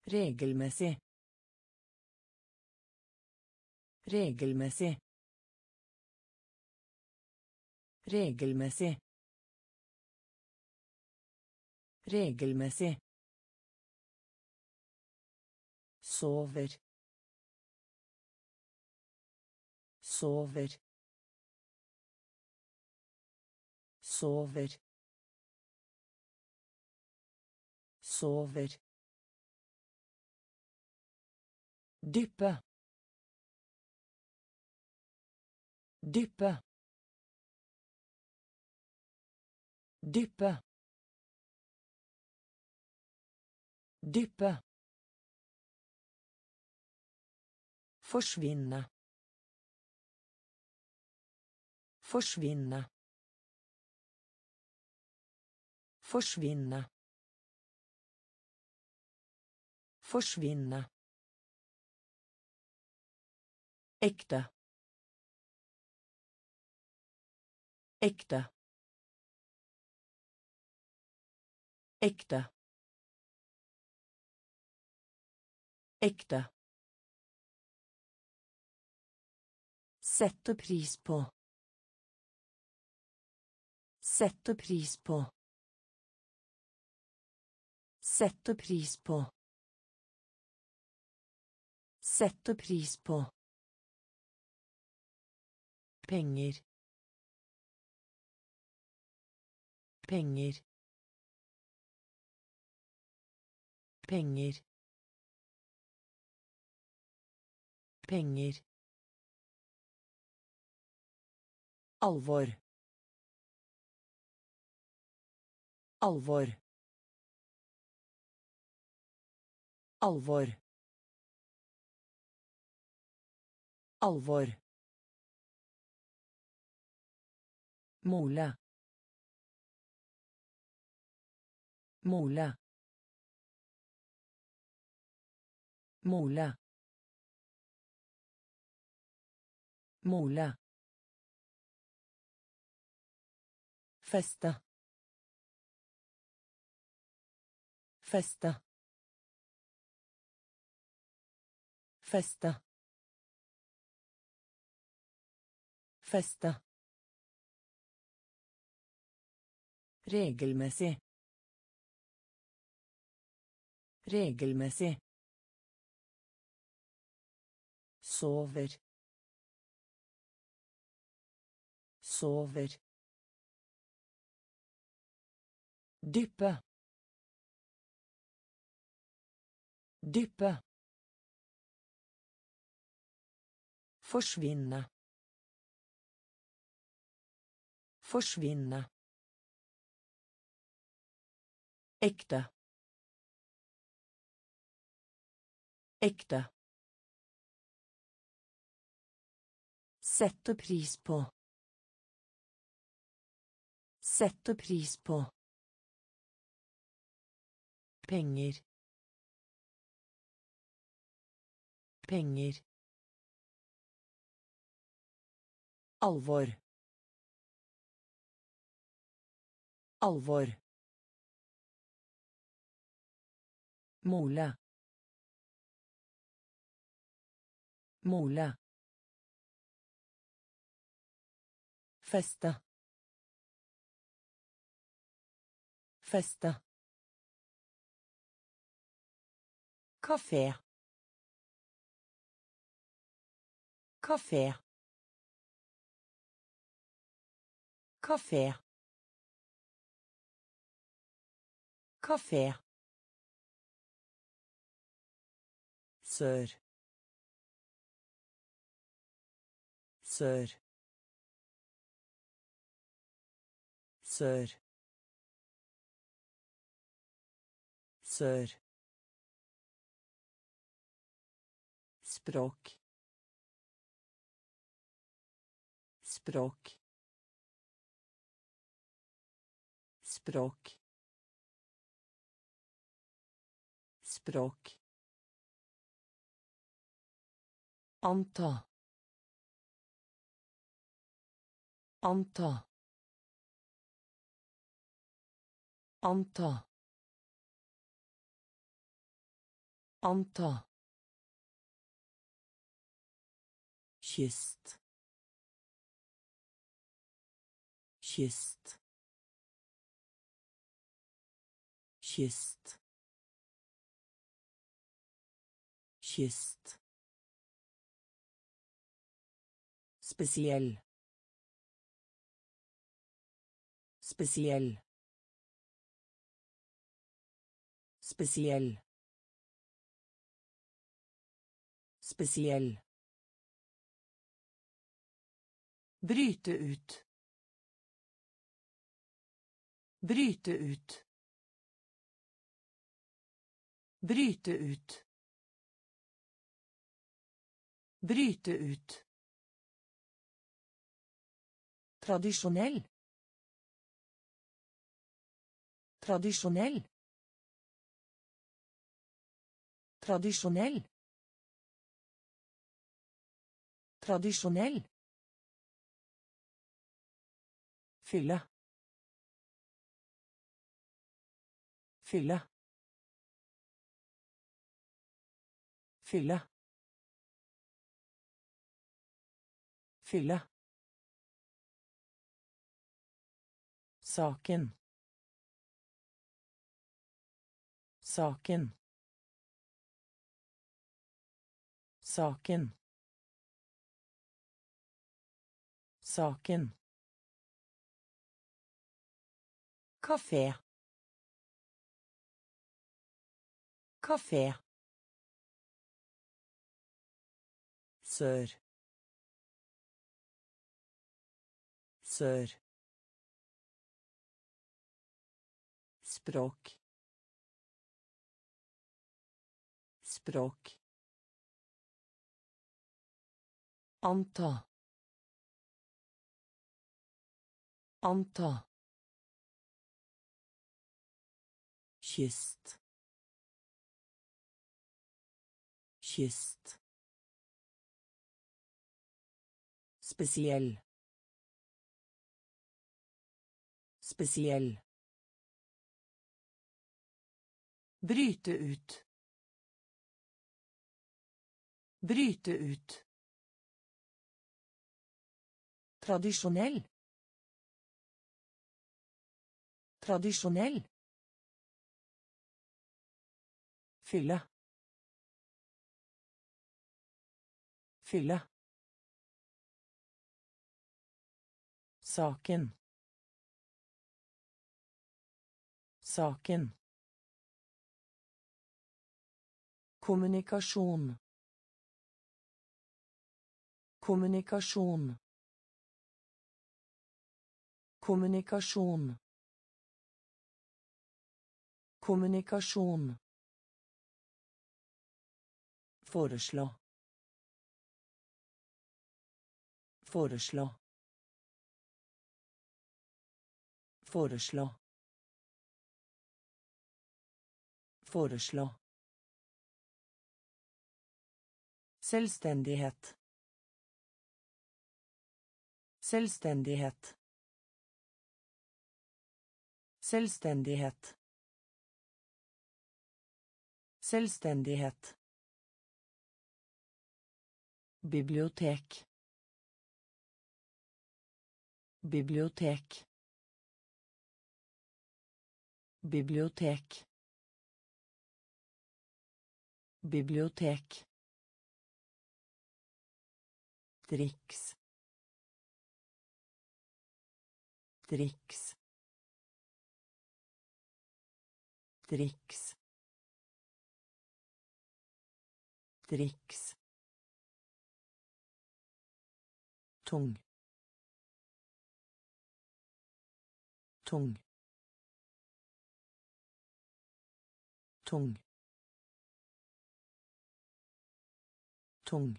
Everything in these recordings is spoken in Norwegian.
regelmessig regelmessig regelmessig regelmessig sover sover sover sover dyppe dyppe dyppe dyppe forsvinne forsvinne forsvinne forsvinne ekte ekte ekte ekte sette pris på sette pris på sette pris på sette pris på penger penger penger penger alvor alvor alvor alvor mole mole mole mole feste feste feste feste regelmessig regelmessig sover sover dyppe dyppe forsvinne forsvinne ekte ekte sette pris på sette pris på penger penger alvor alvor mole mole feste feste kafé kafé kafé kafé sør sør sør sør språk språk språk språk anta anta anta Anta. Kyst. Kyst. Kyst. Kyst. Spesiell. Spesiell. Spesiell. Spesiell. Bryte ut. Bryte ut. Bryte ut. Bryte ut. Tradisjonell. Tradisjonell. Tradisjonell. Tradisjonell. Fylle. Fylle. Fylle. Fylle. Saken. Saken. Saken. Saken. Kafé. Kafé. Sør. Sør. Språk. Språk. Anta. Anta. Kyst. Kyst. Spesiell. Spesiell. Bryte ut. Bryte ut. Tradisjonell. Tradisjonell. Fylle. Fylle. Saken. Saken. Kommunikasjon. Kommunikasjon. Kommunikasjon. Kommunikasjon. Foreslå. Foreslå. Foreslå. Foreslå. Selvstendighet. Selvstendighet. Selvstendighet. Selvstendighet. Bibliotek. Bibliotek. Bibliotek. Bibliotek. Triks. Triks. Triks. Triks. Tung. Tung. Tung. Tung.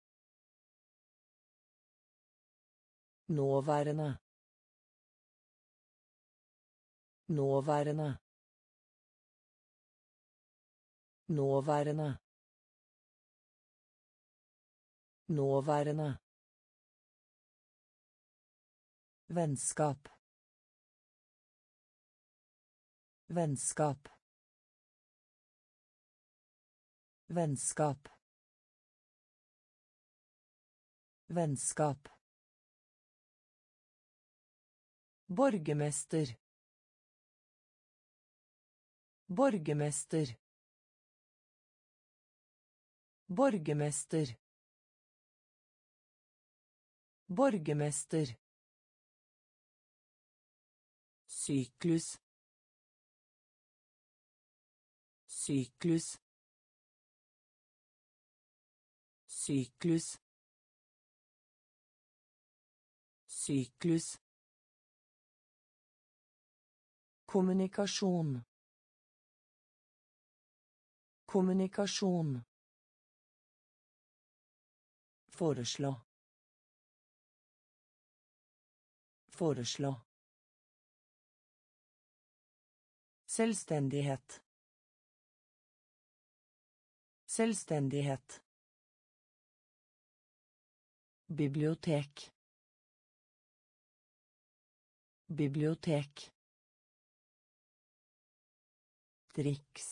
Nåværende. Nåværende. Nåværende. Nåværende. Vennskap. Vennskap. Vennskap. Vennskap. Borgermester. Borgermester. Borgermester. Borgermester. Syklus. Syklus. Syklus. Syklus. Kommunikasjon. Kommunikasjon. Foreslå. Foreslå. Selvstendighet. Selvstendighet. Bibliotek. Bibliotek. Triks.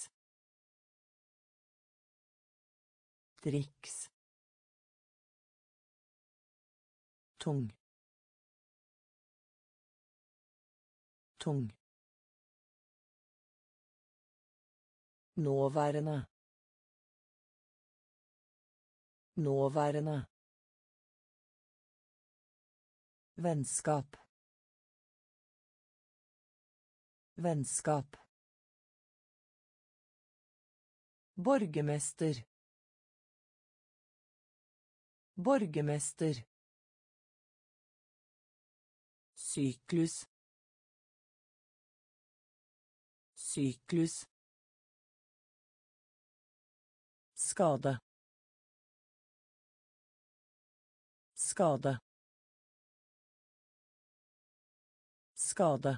Triks. Tung. Tung. Nåværende. Nåværende. Vennskap. Vennskap. Borgermester. Borgermester. Syklus. Syklus. Skade. Skade. Skade.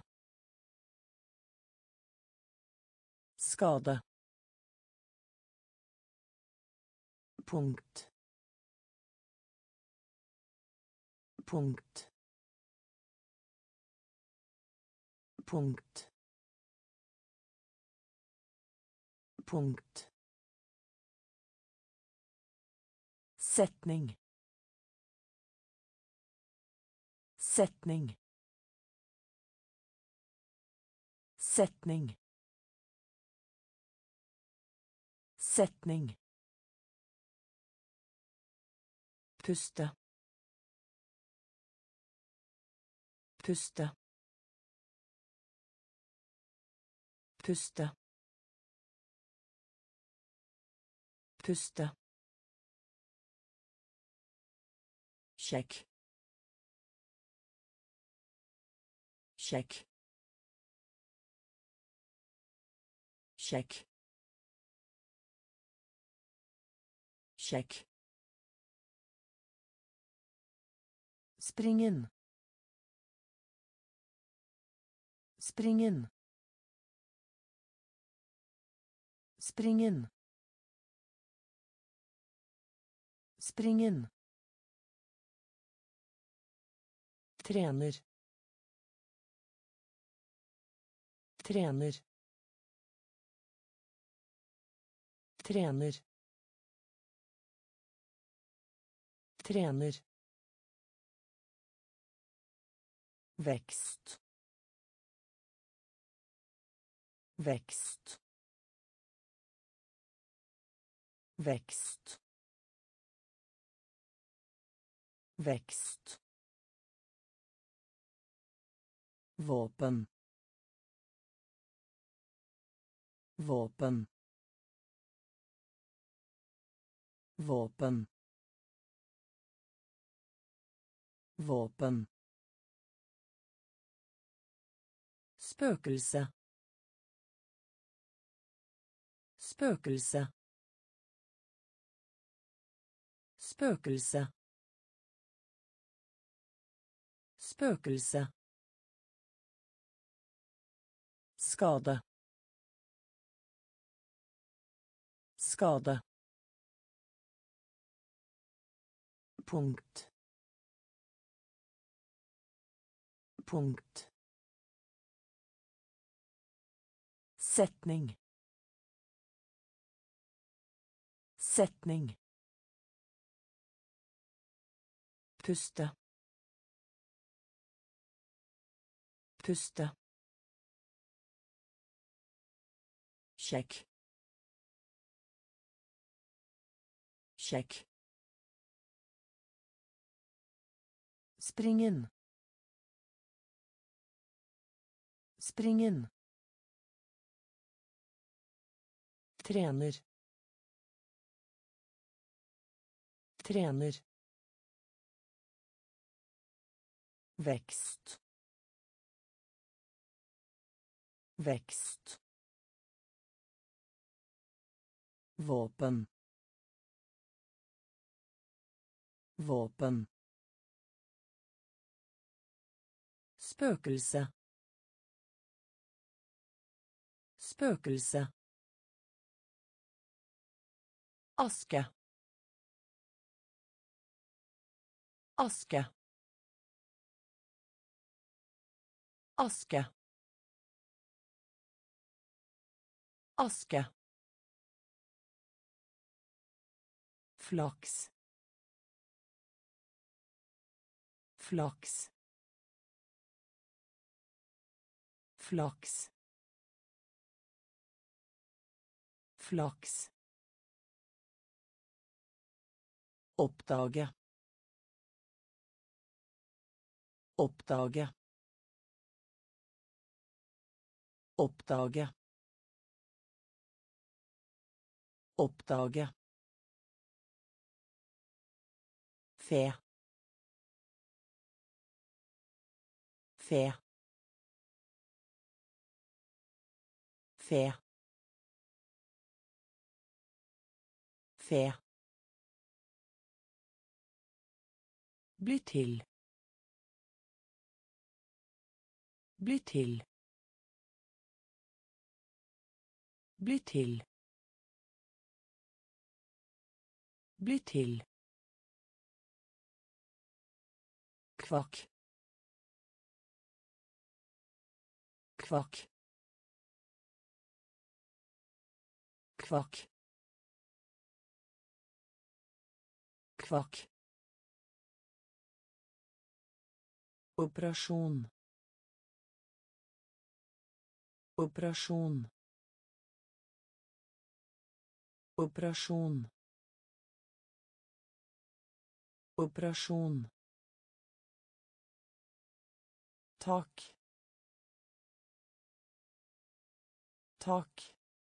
Skade. Punkt. Punkt. Punkt. Punkt. Setning. Setning. Setning. Setning. Puste. Puste. Puste. Puste. Sjekk. Sjekk. Sjekk. Sjekk. Springen. Springen. Springen. Springen. Trener. Trener. Trener. Trener. Vekst. Vekst. Vekst. Vekst. Våpen. Våpen. Våpen. Våpen. Spøkelse. Spøkelse. Spøkelse. Spøkelse. Skade. Skade. Punkt. Punkt. Setning. Setning. Puste. Puste. Sjekk. Sjekk. Spring inn. Spring inn. Trener. Trener. Vekst. Vekst. Våpen. Våpen. Spøkelse. Spøkelse. Aske. Aske. Aske. Aske. Flaks. Flaks. Flaks. Flaks. Oppdage. Oppdage. Oppdage. Oppdage. Fe. Fe. Fe. Fe. Bli til. Bli til. Bli til. Bli til. Kvakk. Kvakk. Kvakk. Kvakk. Operasjon. Operasjon. Operasjon. Operasjon. Tak. Tak.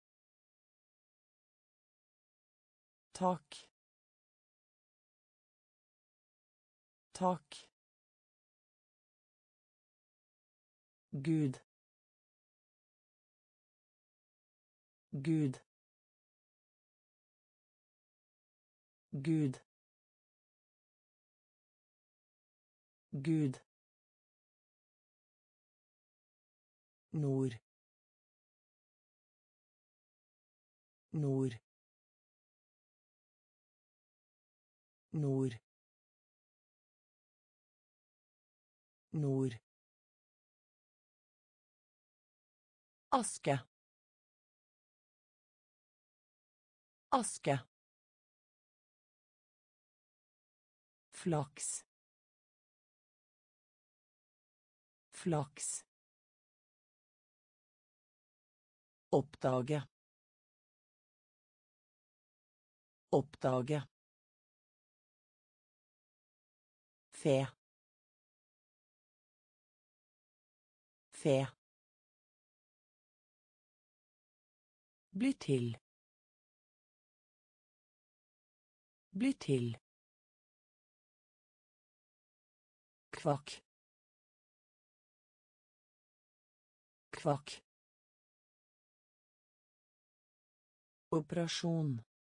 Tak. Tak. Gud. Gud. Gud. Gud. Nord. Nord. Nord. Nord. Aske. Aske. Flaks. Flaks. Oppdage. Oppdage. Fe. Fe. Bli til. Bli til. Kvakk. Kvakk. Operasjon.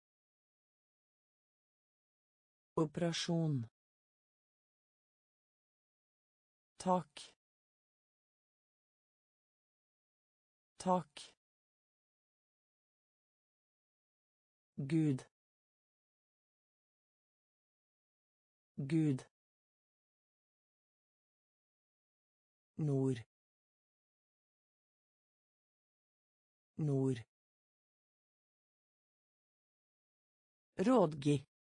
Operasjon. Tak. Tak. Gud. Gud. Nord. Nord. Rådgi.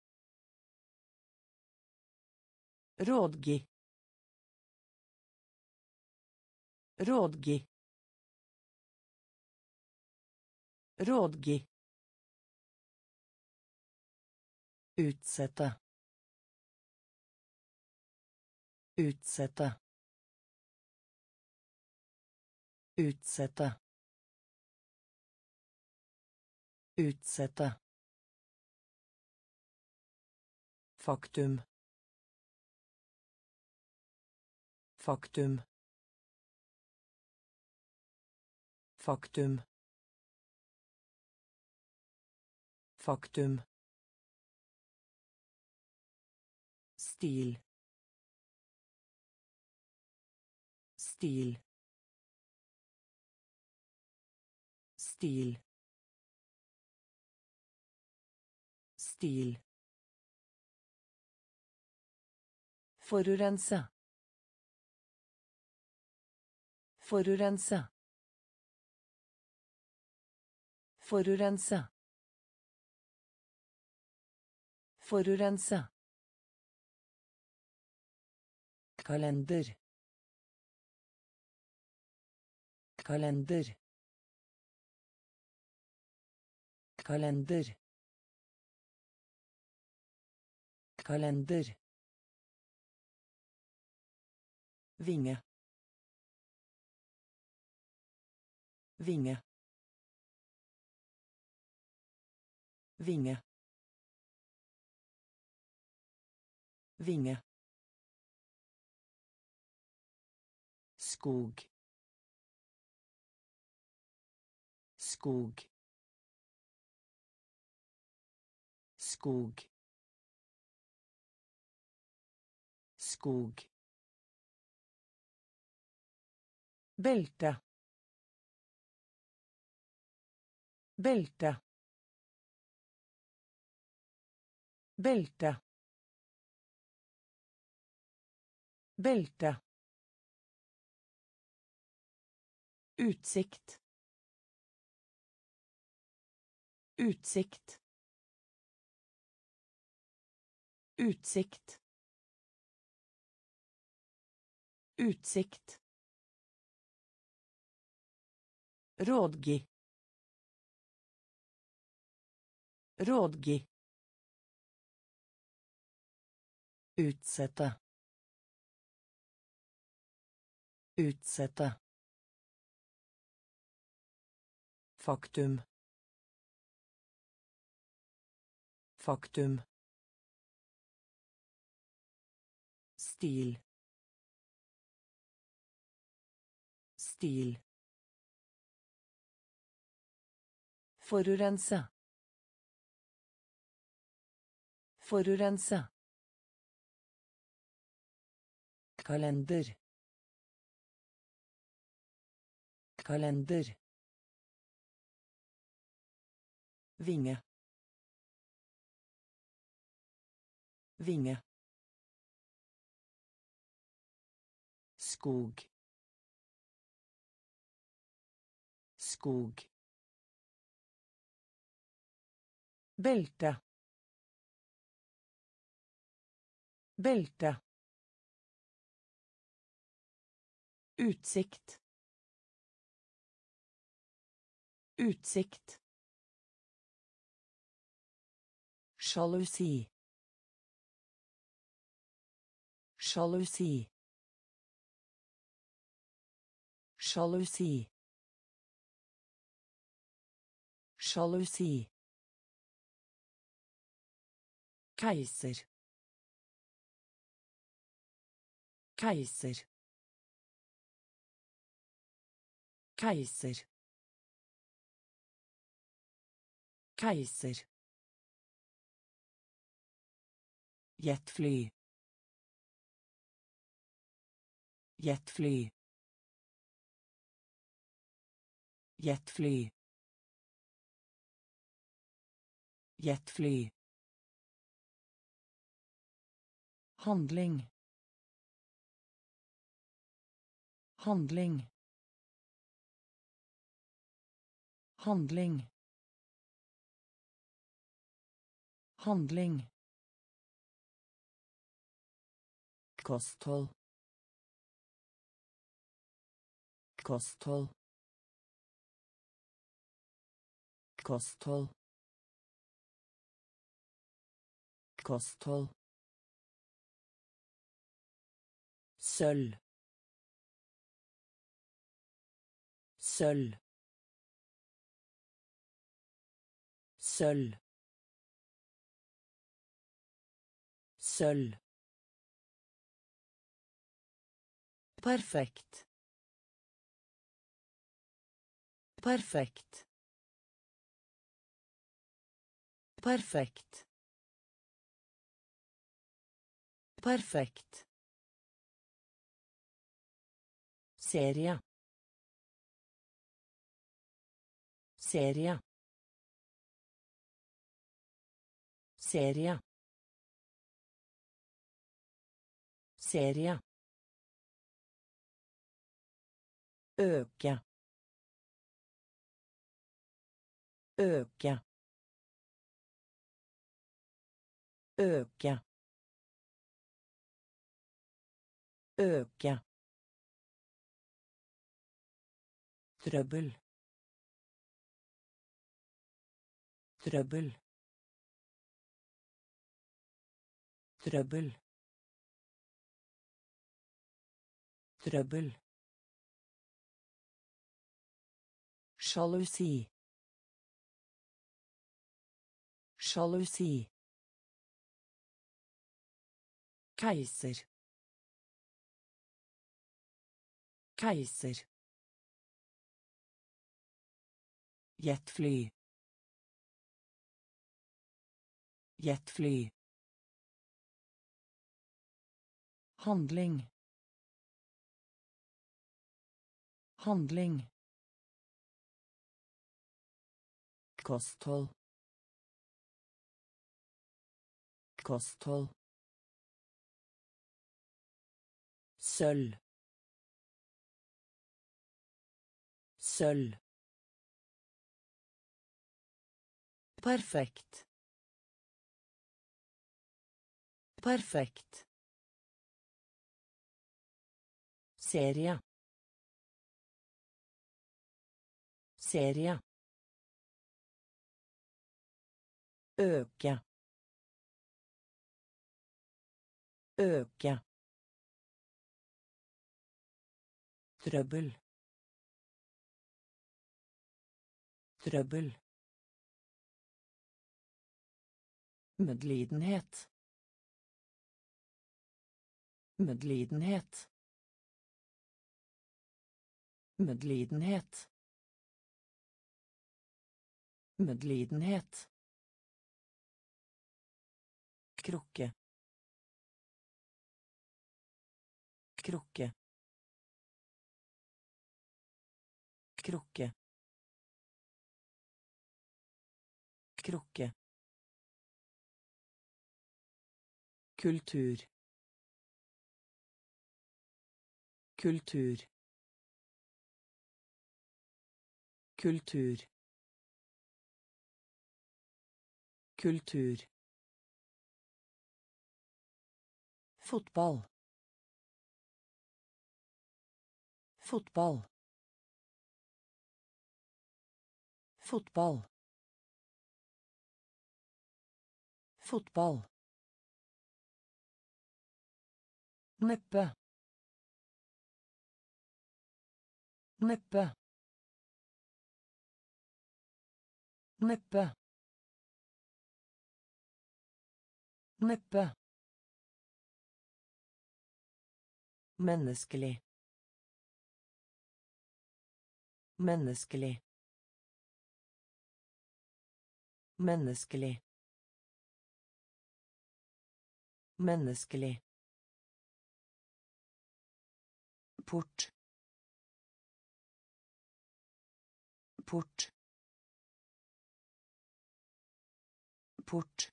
Rådgi. Rådgi. Rådgi. Utsette. Utsette. Utsette. Utsette. Faktum. Faktum. Faktum. Faktum. Stil. Stil. Stil. Stil. Forurense. Forurense. Forurense. Forurense. Kalender. Kalender. Kalender. Kalender. Vinge. Vinge. Vinge. Vinge. Skog. Skog. Skog. Skog. Belte. Belte. Belte. Belte. Utsikt. Utsikt. Utsikt. Utsikt. Rådgi. Rådgi. Utsette. Utsette. Faktum. Faktum. Stil. Stil. Forurense. Forurense. Kalender. Kalender. Vinge. Vinge. Skog. Skog. Belte. Belte. Utsikt. Utsikt. Sjalusi. Sjalusi. Sjalusi. Sjalusi. Keiser. Keiser. Keiser. Keiser. Jetfly. Jetfly. Jetfly. Jetfly. Handling. Handling. Handling. Handling. Kosthold. Kosthold. Kosthold. Kosthold. Sølv. Sølv. Sølv. Sølv. Perfekt. Perfekt. Perfekt. Perfekt. Serie. Serie. Serie. Serie. Øke. Øke. Øke. Øke. Trøbbel. Trøbbel. Trøbbel. Trøbbel. Sjalusi. Sjalusi. Keiser. Keiser. Jetfly. Jetfly. Handling. Handling. Kosthold. Kosthold. Sølv. Sølv. Perfekt. Perfekt. Serie. Serie. Øke. Øke. Trøbbel. Trøbbel. Medlidenhet. Medlidenhet. Medlidenhet. Medlidenhet. Krukke. Krukke. Krukke. Krukke. Kultur. Kultur. Kultur. Kultur. Fotball. Fotball. Fotball. Fotball. Neppe. Neppe. Neppe. Neppe. Menneskelig. Menneskelig. Menneskelig. Menneskelig. Port. Port. Port.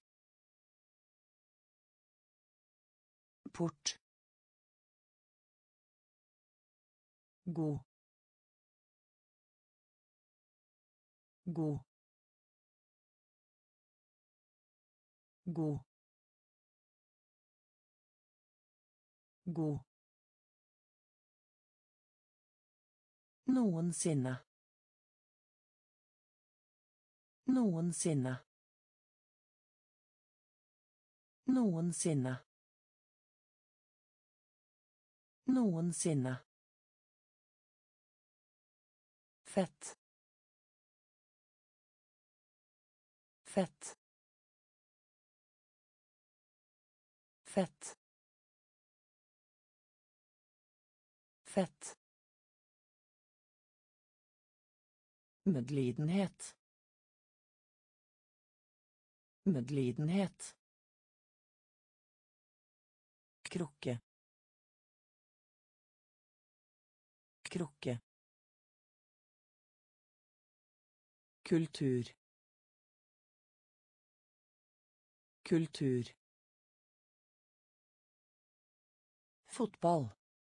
Port. God. God. God. God. Noensinne. Noensinne. Noensinne. Noensinne. Fett. Fett. Fett. Fett. Medlidenhet. Medlidenhet. Krukke. Krukke. Kultur. Kultur. Fotball.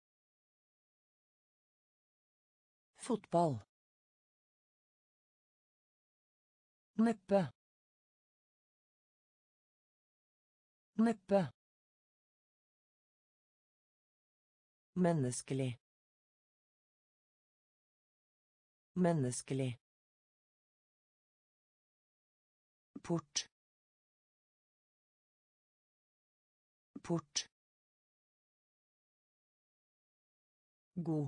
Fotball. Neppe. Neppe. Menneskelig. Menneskelig. Port. Port. God.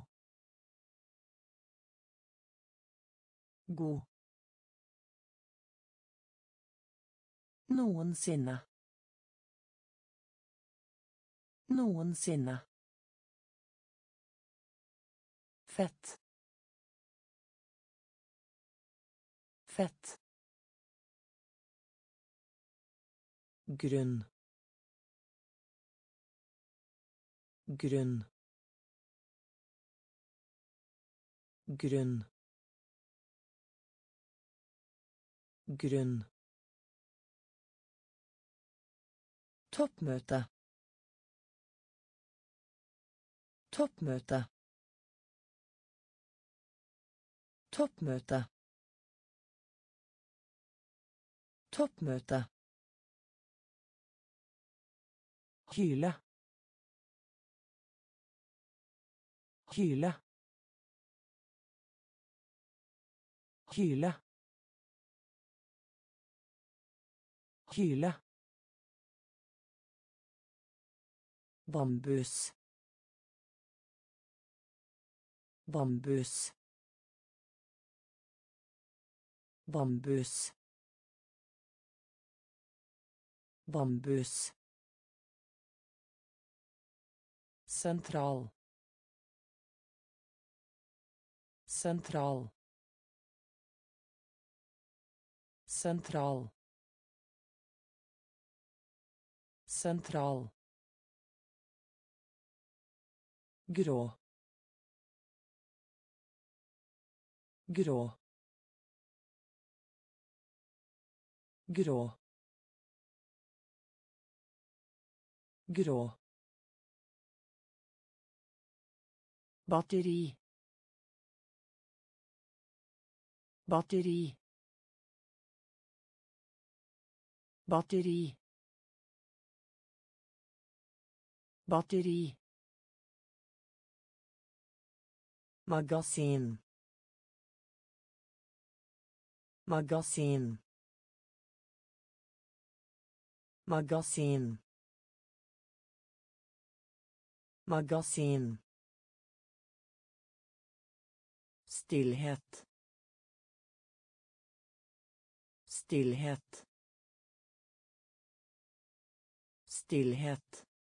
God. Noensinne. Noensinne. Fett. Fett. Grunn. Grunn. Grunn. Grunn. Toppmøte. Toppmøte. Toppmøte. Toppmøte. Kyle. Kyle. Kyle. Kyle. Bambus. Bambus. Bambus. Bambus. Sentral. Sentral. Sentral. Sentral. Grå. Grå. Grå. Grå. Batteri. Batteri. Batteri. Batteri. Magasin. Magasin. Magasin. Magasin. Stillhet. Stillhet. Stillhet.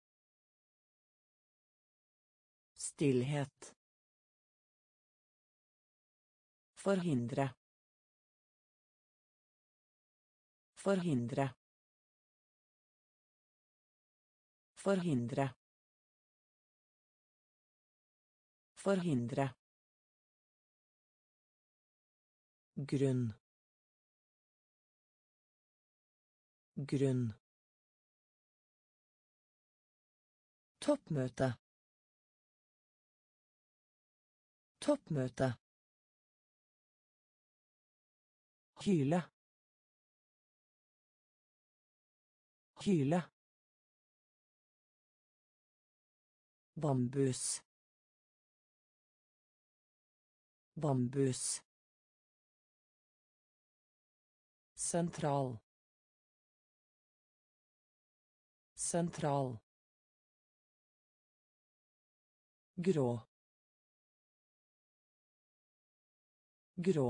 Stillhet. Forhindre. Forhindre. Forhindre. Forhindre. Grunn. Grunn. Toppmøte. Toppmøte. Kyle. Kyle. Bambus. Bambus. Sentral. Sentral. Grå. Grå.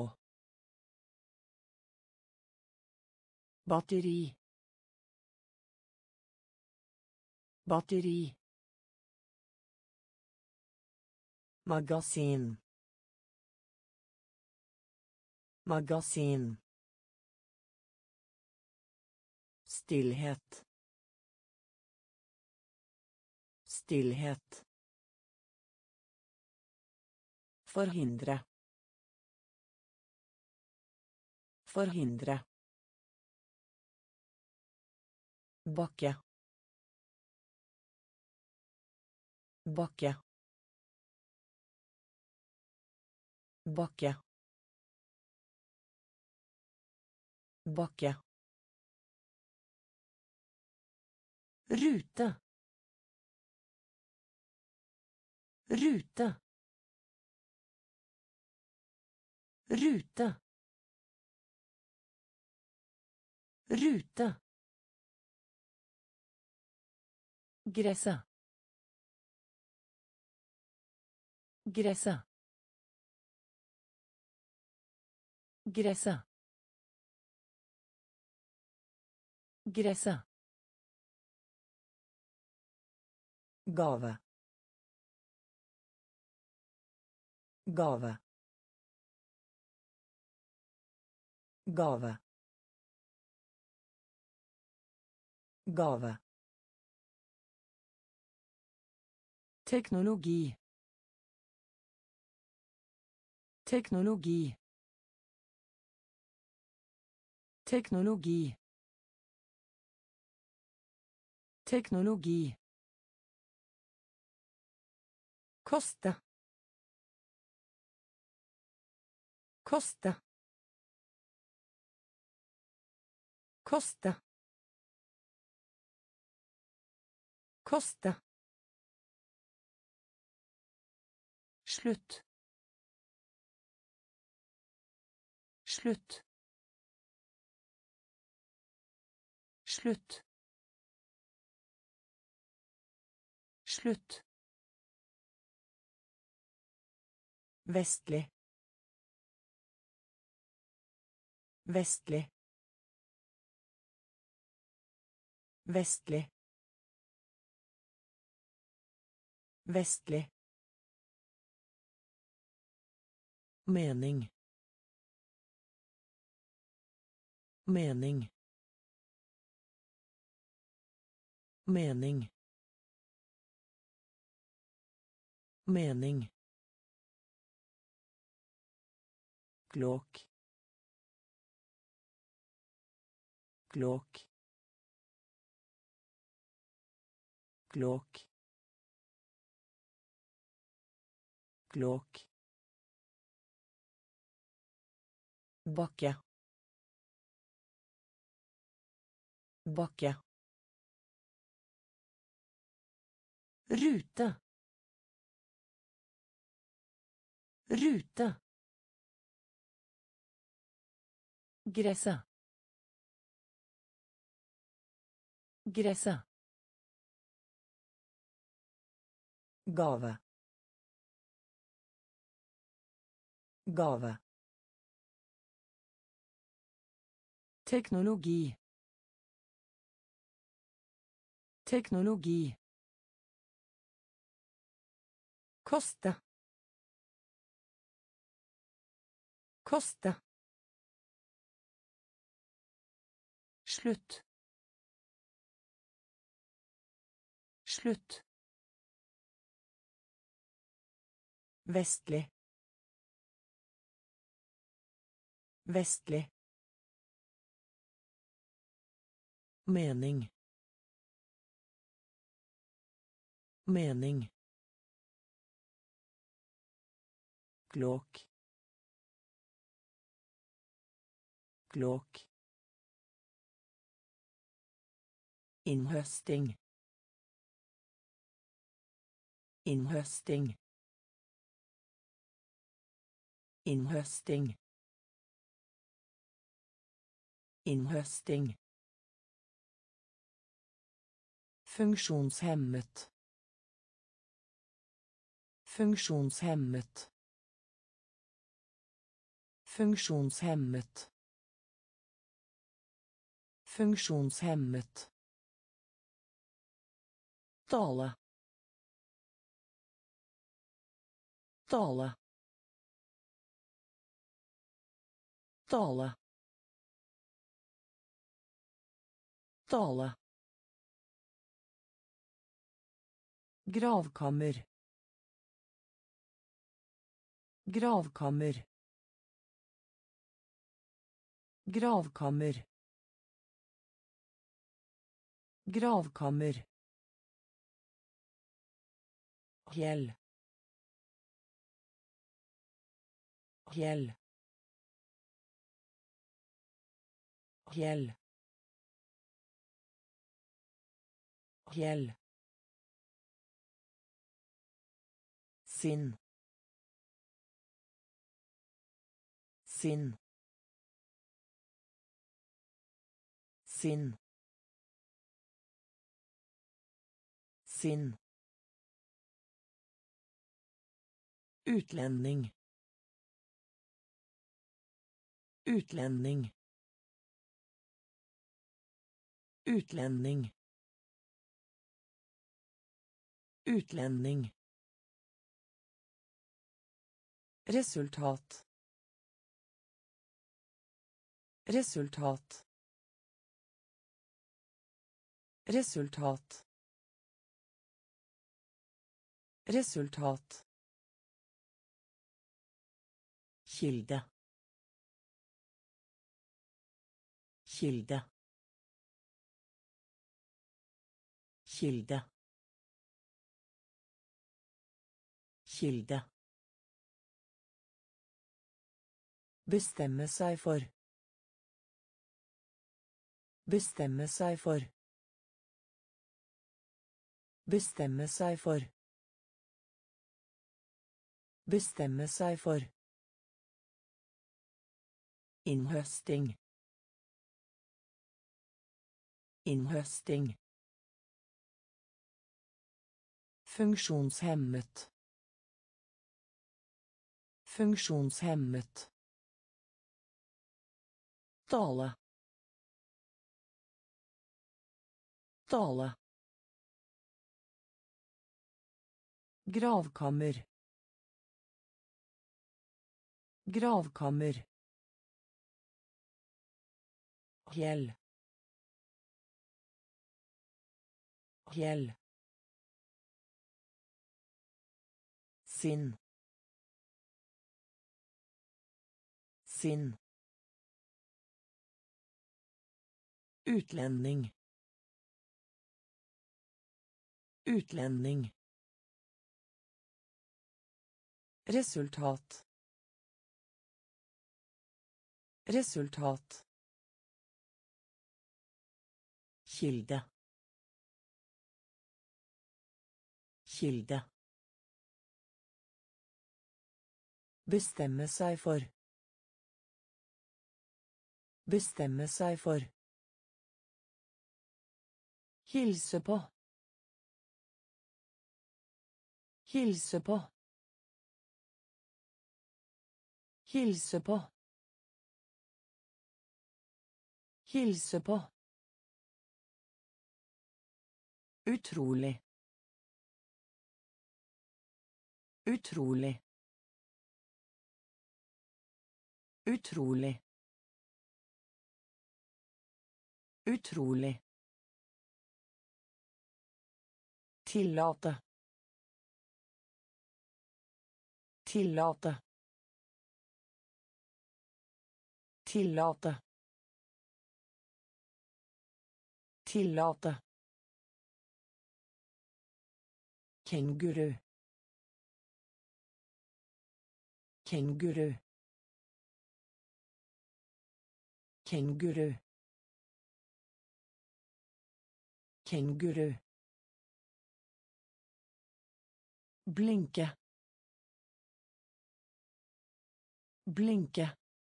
Batteri. Batteri. Magasin. Magasin. Stillhet. Stillhet. Forhindre. Forhindre. Bakke. Bakke. Bakke. Bakke. Rute. Rute. Rute. Rute. Gresset. Gresset. Gresset. Gresset. Gave. Gave. Gave. Gave. Teknologi. Teknologi. Teknologi. Teknologi. Koste. Koste. Koste. Koste. Slutt. Slutt. Slutt. Slutt. Vestlig. Vestlig. Vestlig. Vestlig. Mening. Mening. Mening. Mening. Klok. Klok. Klok. Klok. Bakke. Bakke. Rute. Rute. Gresset. Gresset. Gave. Gave. Teknologi. Teknologi. Koste. Koste. Slutt. Slutt. Vestlig. Vestlig. Mening. Mening. Klok. Klok. Innhøsting. Innhøsting. Innhøsting. Innhøsting. Funksjonshemmet. Funksjonshemmet. Funksjonshemmet. Funksjonshemmet. Dale. Dale. Dale. Dale. Gravkammer. Gravkammer. Gravkammer. Gravkammer. Hjell. Hjell. Hjell. Hjell. Sinn. Sinn. Sinn. Sinn. Utlending. Utlending. Utlending. Utlending. Resultat. Resultat. Resultat. Resultat. Kilde. Kilde. Kilde. Kilde. Bestemme seg for. Bestemme seg for. Bestemme seg for. Bestemme seg for. Innhøsting. Innhøsting. Funksjonshemmet. Funksjonshemmet. Dale. Dale. Gravkammer. Gravkammer. Hjell. Hjell. Sinn. Sinn. Utlending. Utlending. Resultat. Resultat. Kilde. Kilde. Bestemme seg for. Bestemme seg for. Hilse på. Hilse på. Hilse på. Hilse på. Utrolig. Utrolig. Utrolig. Utrolig. Tillate. Tillate. Tillate. Tillate. Kenguru. Kenguru. Kenguru. Kenguru. Blinke. Blinke.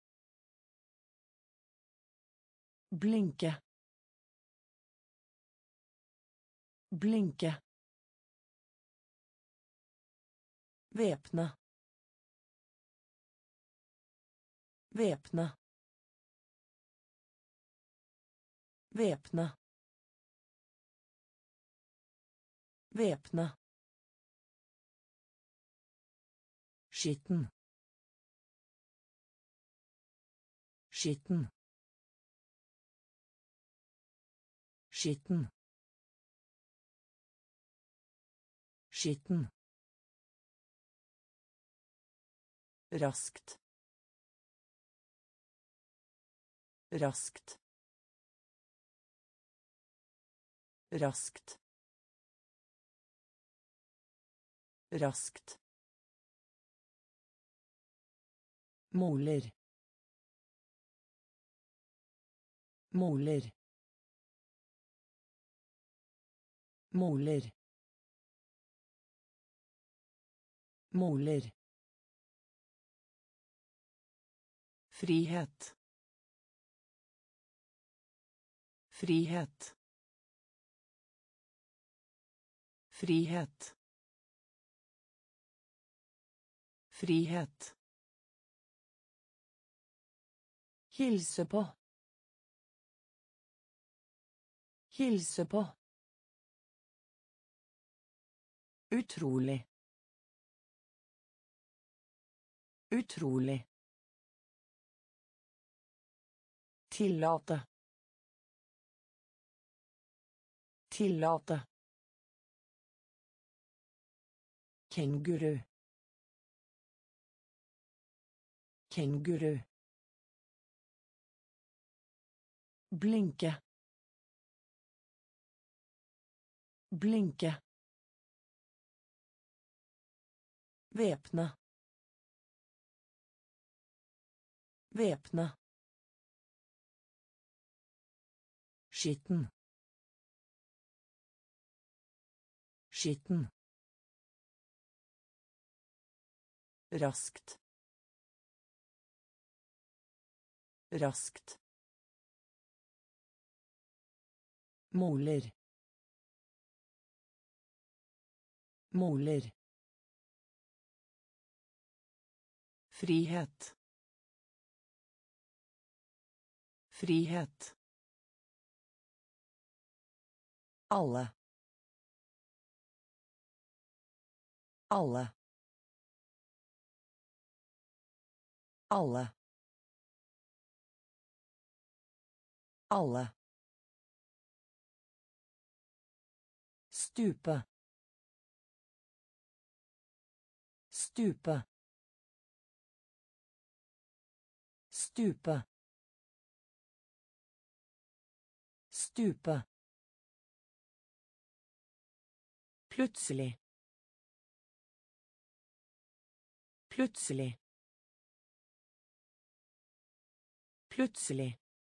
Blinke. Blinke. Væpne. Væpne. Væpne. Væpne. Skitten. Skitten. Skitten. Skitten. Raskt. Raskt. Raskt. Raskt. Måler. Måler. Måler. Måler. Frihet. Frihet. Frihet. Frihet. Hilse på. Hilse på. Utrolig. Utrolig. Tillate. Tillate. Kenguru. Kenguru. Blinke. Blinke. Væpne. Væpne. Skitten. Skitten. Raskt. Raskt. Måler. Måler. Frihet. Frihet. Alle. Alle. Alle. Alle. Stupe. Stupe. Stupe. Stupe. Plutselig. Plutselig. Plutselig.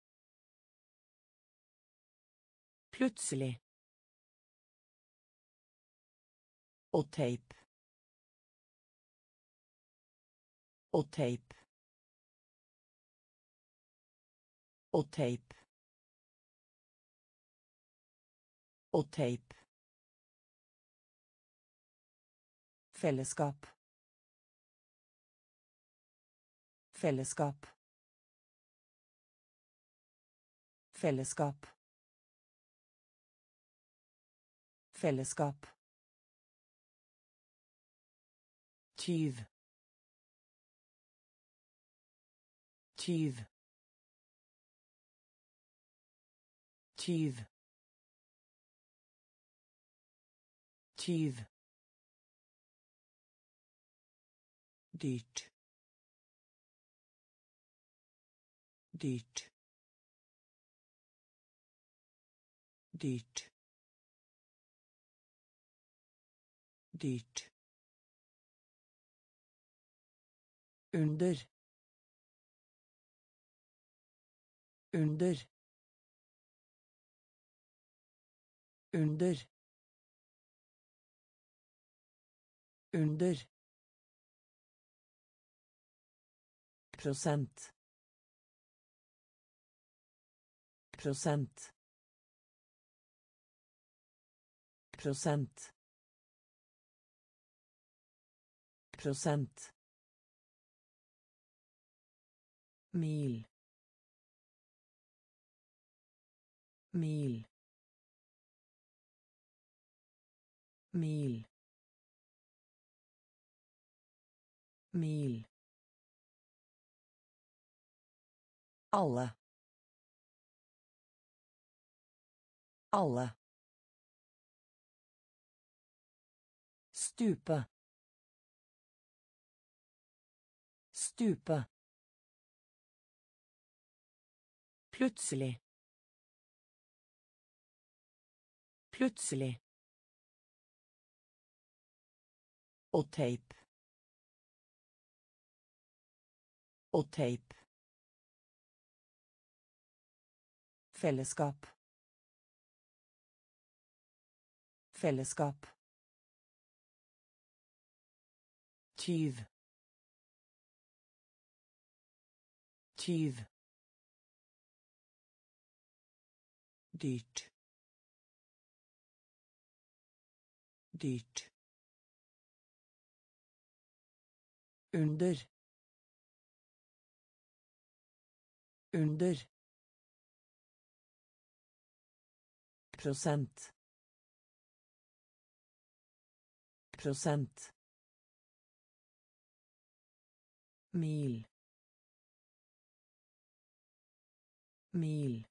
Plutselig. Og tape. Og tape. Og tape. Og tape. Fellesskap. Fellesskap. Fellesskap. Fellesskap. Tyv. Tyv. Tyv. Tyv. Dyrt. Dyrt. Dyrt. Dyrt. Under. Under. under, under, prosent, prosent, prosent, prosent, mil, mil, mil, mil, alle, alle, stupe, stupe, plutselig, plutselig, og tape, og tape, fellesskap, fellesskap, tyv, tyv, dyrt, dyrt, under, under, prosent, prosent, mil, mil,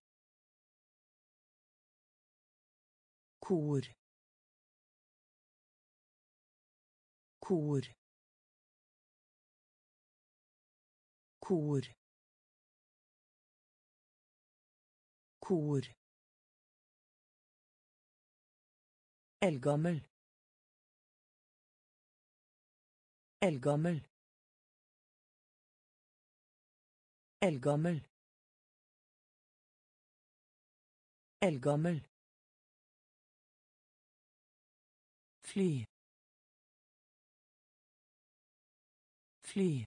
kor, kor, kor, kor, eldgammel, eldgammel, eldgammel, eldgammel, fly, fly,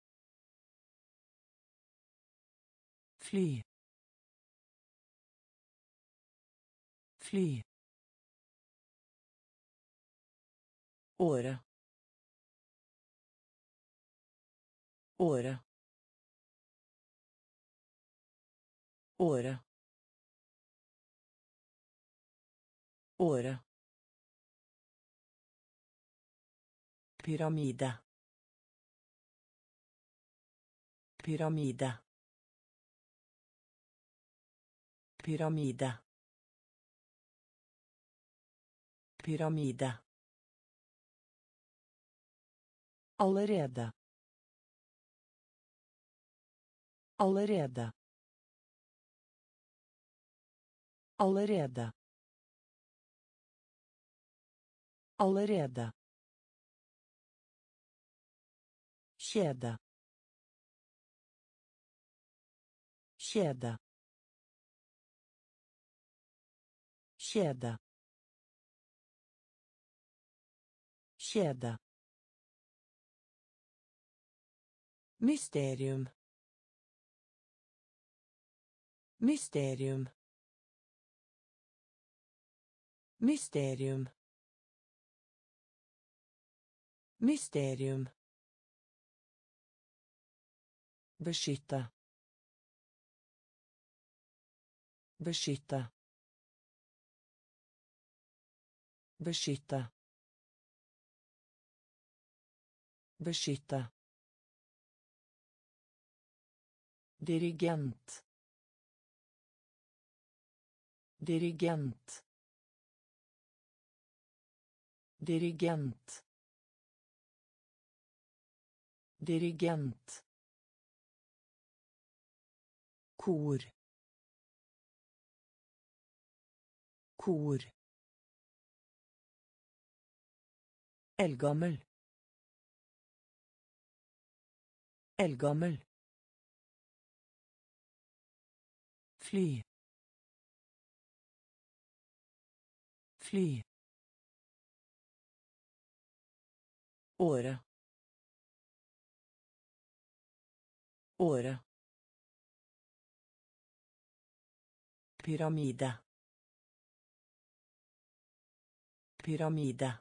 fly, fly, året, året, året, året, pyramide, pyramide, pyramide, pyramide, allerede, allerede, allerede, allerede, kjede, kjede, kjede, kjede, mysterium, mysterium, mysterium, mysterium, beskytte, beskytte, beskytte, beskytte, dirigent, dirigent, dirigent, dirigent, kor, kor, eldgammel, eldgammel, fly, Fly. Åre. Åre. Pyramide. Pyramide.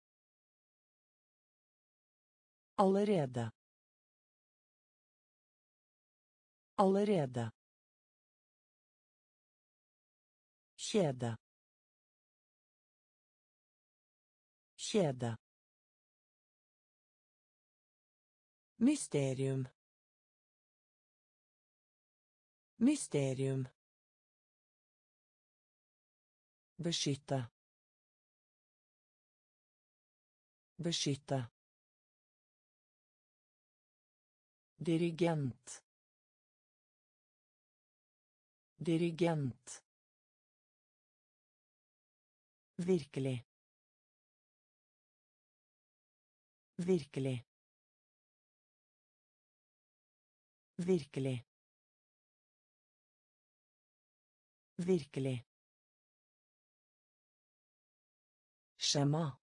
Allerede. Allerede. Kjede. Kjede. Mysterium. Mysterium. Beskytte. Beskytte. Dirigent. Dirigent. Virkelig. Virkelig. Virkelig. Virkelig. Skjema.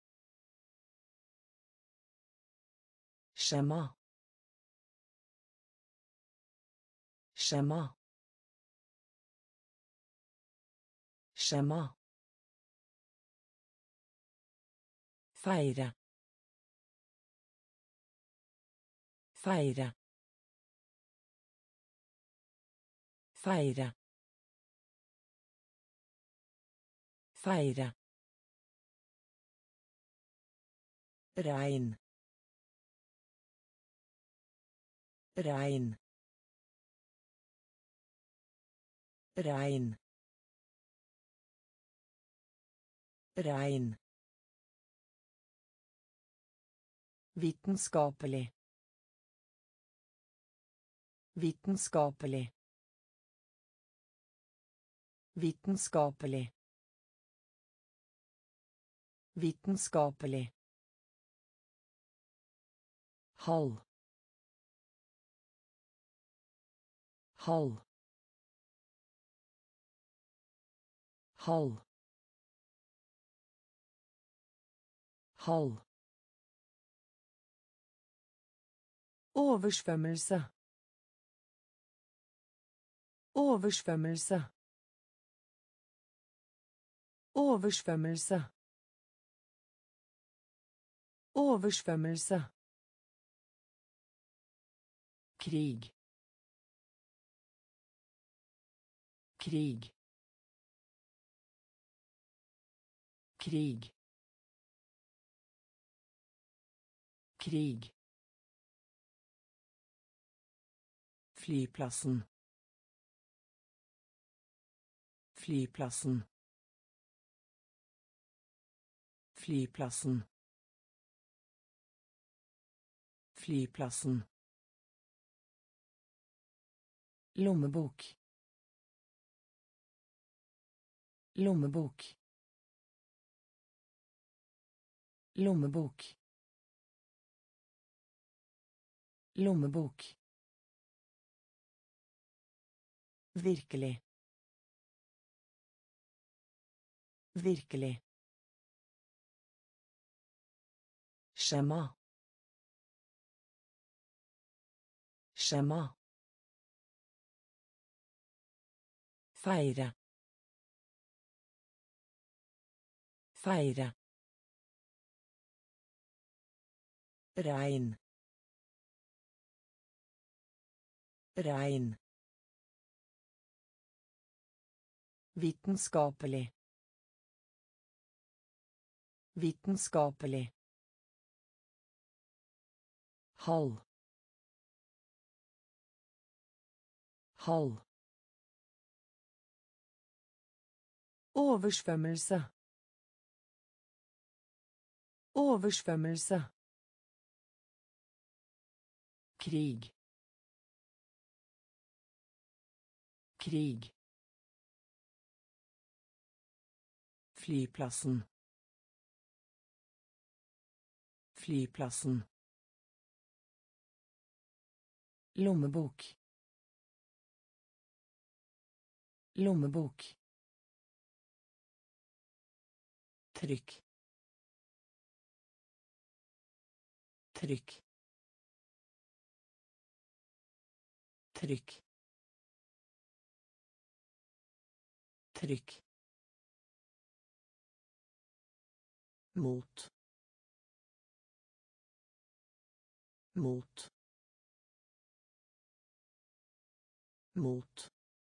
Skjema. Skjema. Skjema. Feire. Feire. Feire. Feire. Regn. Regn. Regn. Regn. Vitenskapelig. Vitenskapelig. Vitenskapelig. Vitenskapelig. Halv. Halv. Halv. Halv. Oversvømmelse. Oversvømmelse. Oversvømmelse. Oversvømmelse. Krig. Krig. Krig. Krig. Flyplassen. Flyplassen. Flyplassen. Flyplassen. Lommebok. Lommebok. Lommebok. Lommebok. Virkelig. Virkelig. Skjema. Skjema. Feire. Feire. Regn. Regn. Vitenskapelig. Vitenskapelig. Halv. Halv. Oversvømmelse. Oversvømmelse. Krig. Krig. Flyplassen. Flyplassen. Lommebok. Lommebok. Trykk. Trykk. Trykk. Trykk. Mot. Mot. Mot.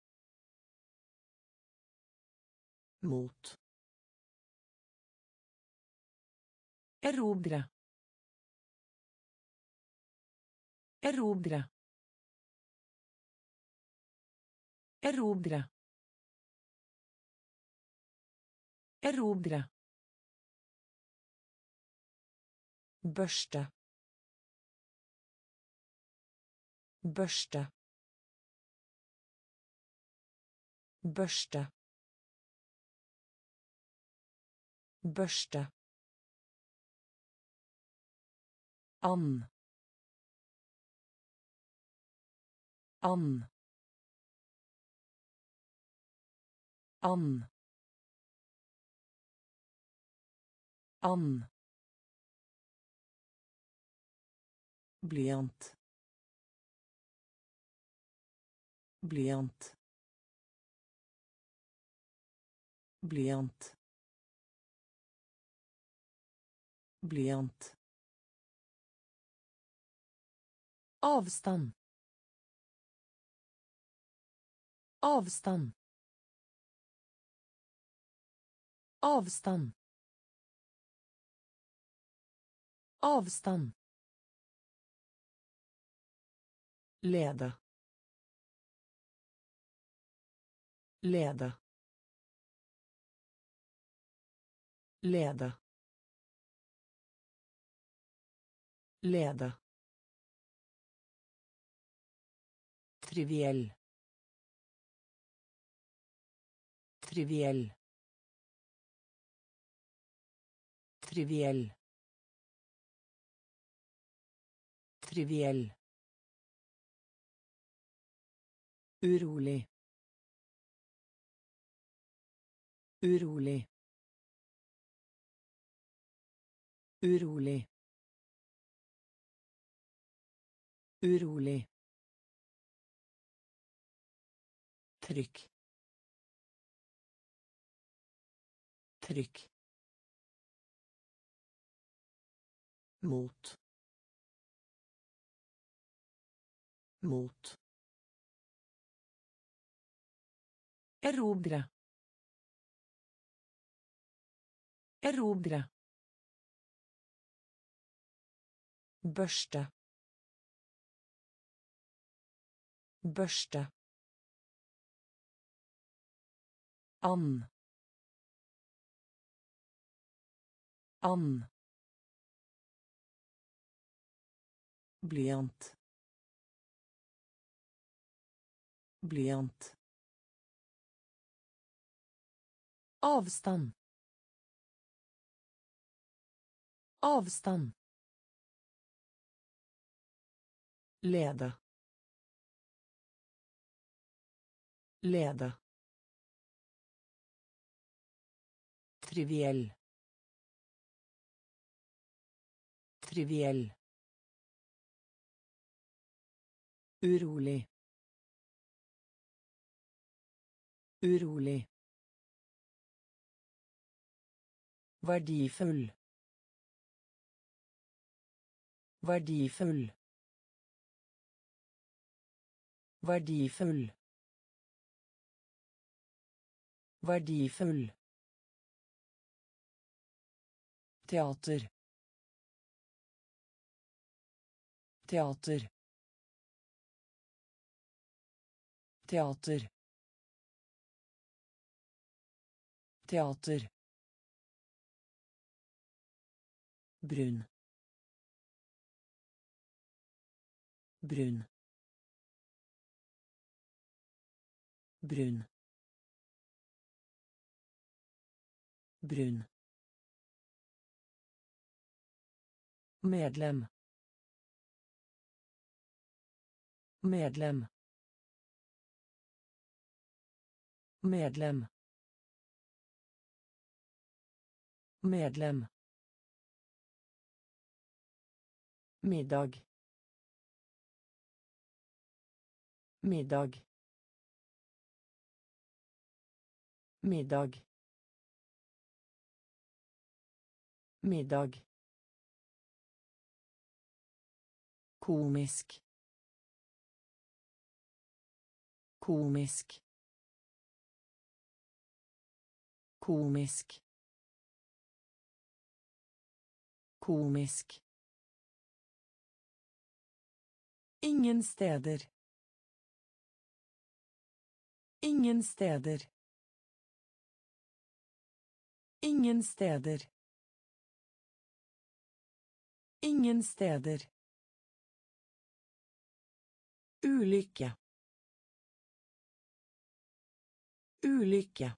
Mot. Erobre. Erobre. Erobre. Erobre. Børste. Børste. Børste. Børste. And. And. And. And. Blyant. Blyant. Blyant. Blyant. Avstand. Avstand. Avstand. Avstand. Lede. Lede. Lede. Lede. Triviell. Triviell. Triviell. Triviell. Urolig. Urolig. Urolig. Urolig. Trykk. Trykk. Mot. Mot. Erobre. Erobre. Børste. Børste. And. And. Blyant. Blyant. Avstand. Avstand. Lede. Lede. Triviell. Triviell. Urolig. Urolig. Verdifull. Verdifull. Verdifull. Verdifull. Teater. Teater. Teater. Teater. Brun. Brun. Brun. Brun. Medlem. Medlem. Medlem. Medlem. Middag. Middag. Middag. Middag. Komisk. Komisk. Komisk. Komisk. Ingen steder. Ingen steder. Ingen steder. Ingen steder. Ulykke. Ulykke.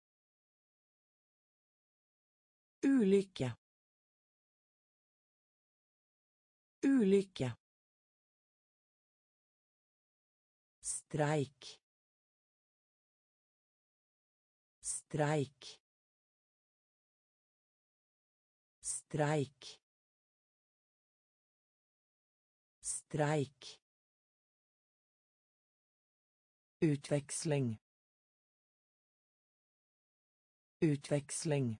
Ulykke. Ulykke. Streik. Streik. Streik. Streik. Utveksling. Utveksling.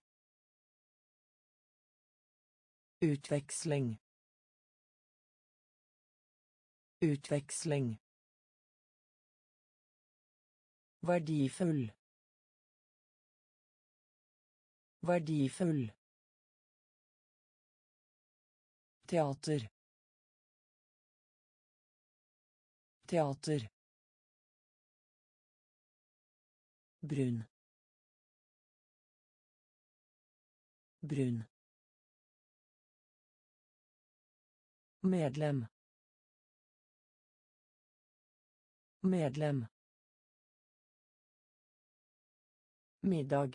Utveksling. Utveksling. Verdifull. Verdifull. Teater. Teater. Brun. Brun. Medlem. Medlem. Middag.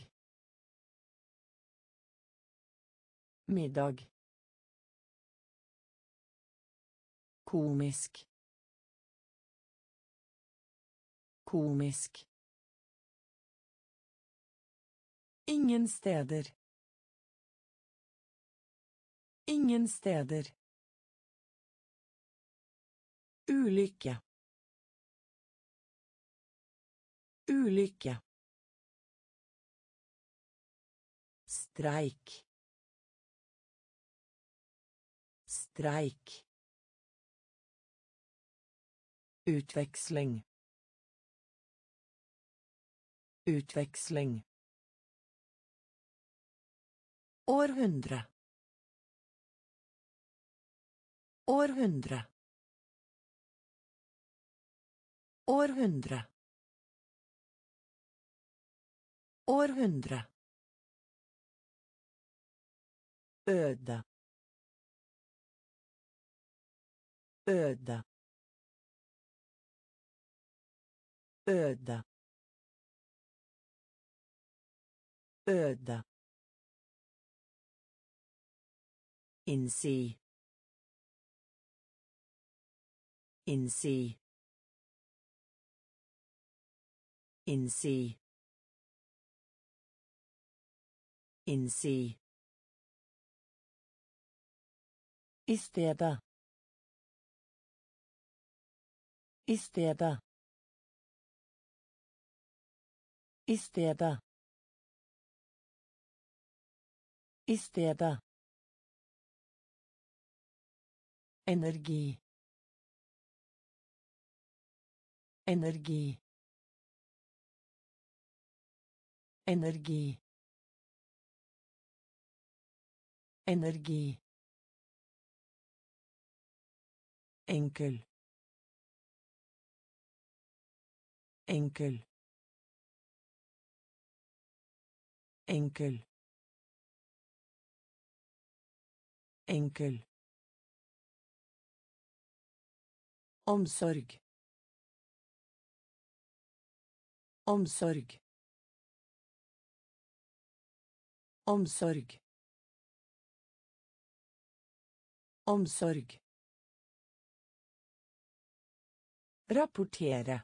Middag. Komisk. Komisk. Ingen steder. Ingen steder. Ulykke. Ulykke. Streik. Streik. Utveksling. Utveksling. Århundre. Århundre. Århundre. Århundre. Øde. Øde. Øde. Øde. Innsi. Innsi. Innsi. Innsi. I stedet. I stedet. I stedet. I stedet. Energi. Energi. Energi. Energi. Enkel. Enkel. Enkel. Enkel. Omsorg. Omsorg. Omsorg. Omsorg. Rapportere.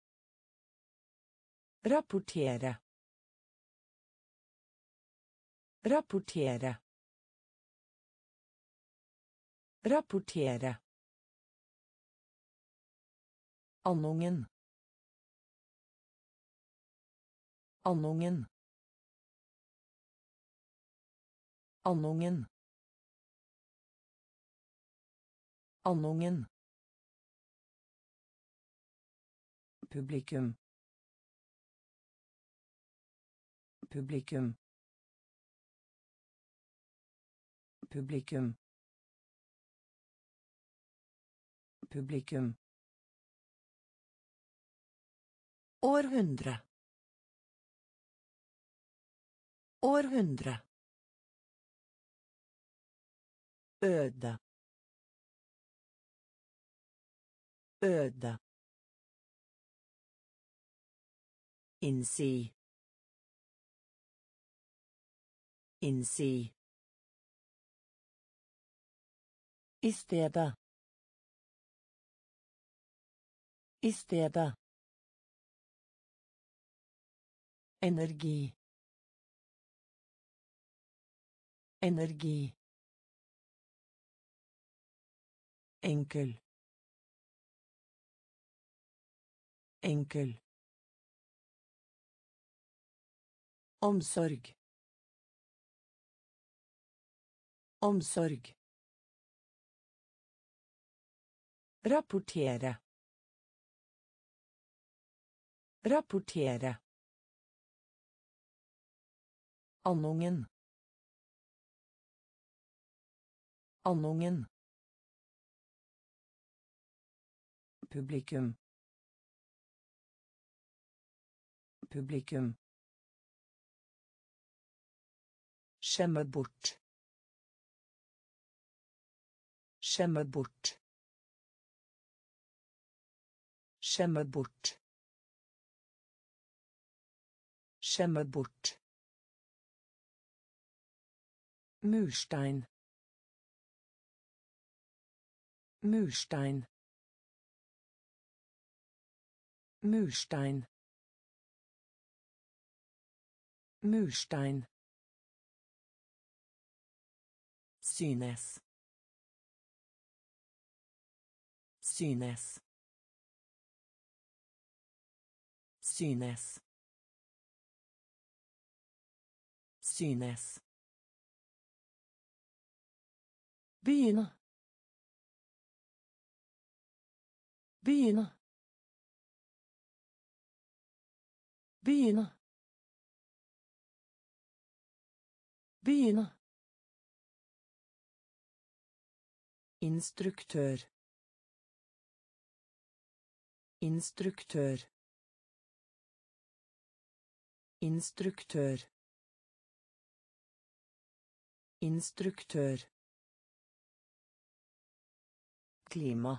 Rapportere. Rapportere. Rapportere. Andungen. Andungen. Andungen. Andungen. Publikum. Publikum. Publikum. Publikum. Århundre. Århundre. Øde. Øde. Innsi. Innsi. I stedet. I stedet. Energi. Energi. Enkel. Enkel. Omsorg. Omsorg. Rapportere. Rapportere. Andungen. Andungen. Publikum. Publikum. Skjemme bort. Skjemme bort. Skjemme bort. Skjemme bort. Murstein. Murstein. Murstein. Murstein. Synes. Synes. Synes. Synes. Begynne. Begynne. Begynne. Begynne. Instruktør. Instruktør. Instruktør. Instruktør. Klima.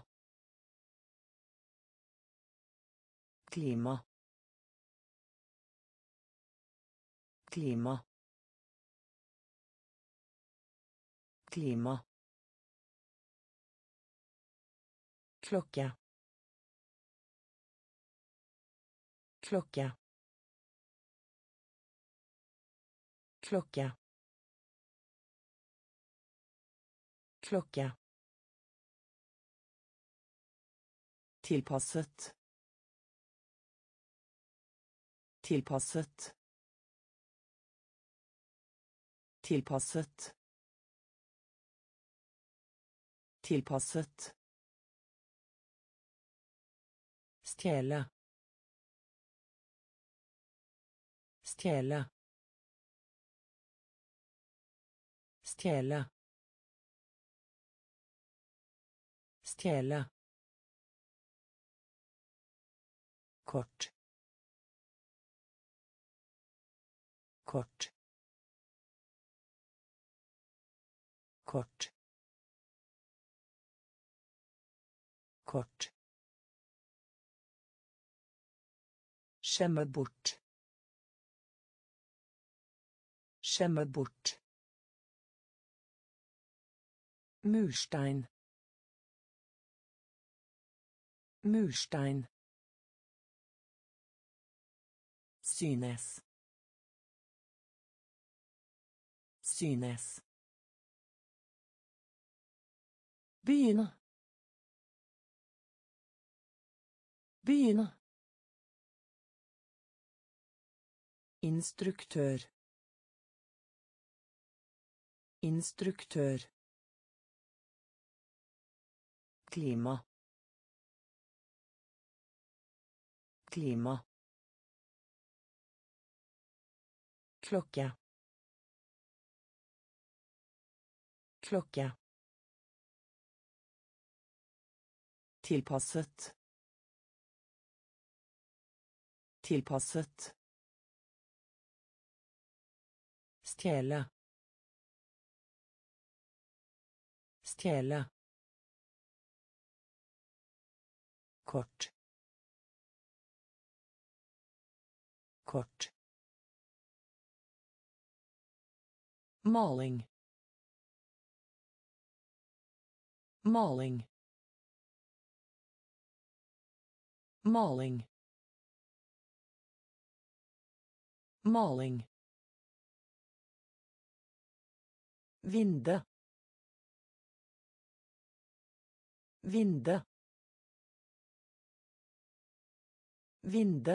Klima. Klima. Klima. Klokke. Klokke. Klokke. Klokke. Tilpasset. Tilpasset. Tilpasset. Tilpasset. Stjele. Stjele. Stjele. Stjele. Kort. Kort. Kort. Kort. Skjemme bort. Skjemme bort. Murstein. Murstein. Synes. Synes. Begynne. Begynne. Instruktør. Instruktør. Klima. Klima. Klokke. Klokke. Tilpasset. Tilpasset. Stjele. Stjele. Kort. Kort. Maling. Maling. Maling. Maling. Vinde. Vinde. Vinde.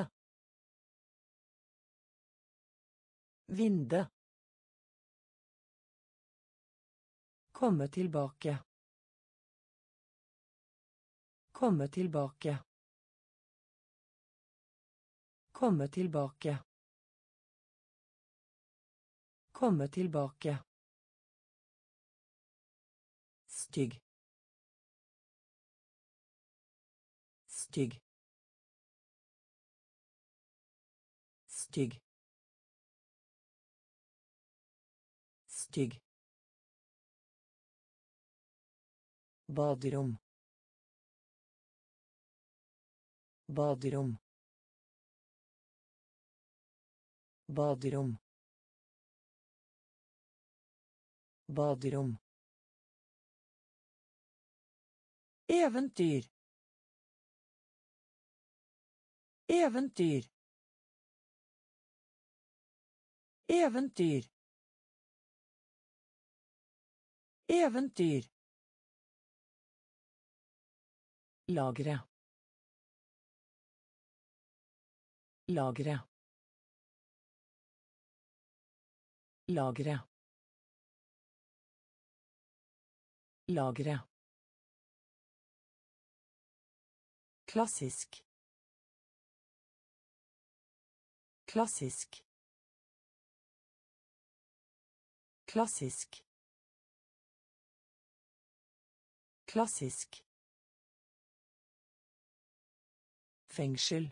Vinde. Komme tilbake. Komme tilbake. Komme tilbake. Komme tilbake. Stygg. Stygg. Stygg. Stygg. Baderom. Baderom. Baderom. Baderom. Eventyr. Eventyr. Eventyr. Eventyr. Lagre. Lagre. Lagre. Lagre. Klassisk. Klassisk. Klassisk. Klassisk. Fengsel.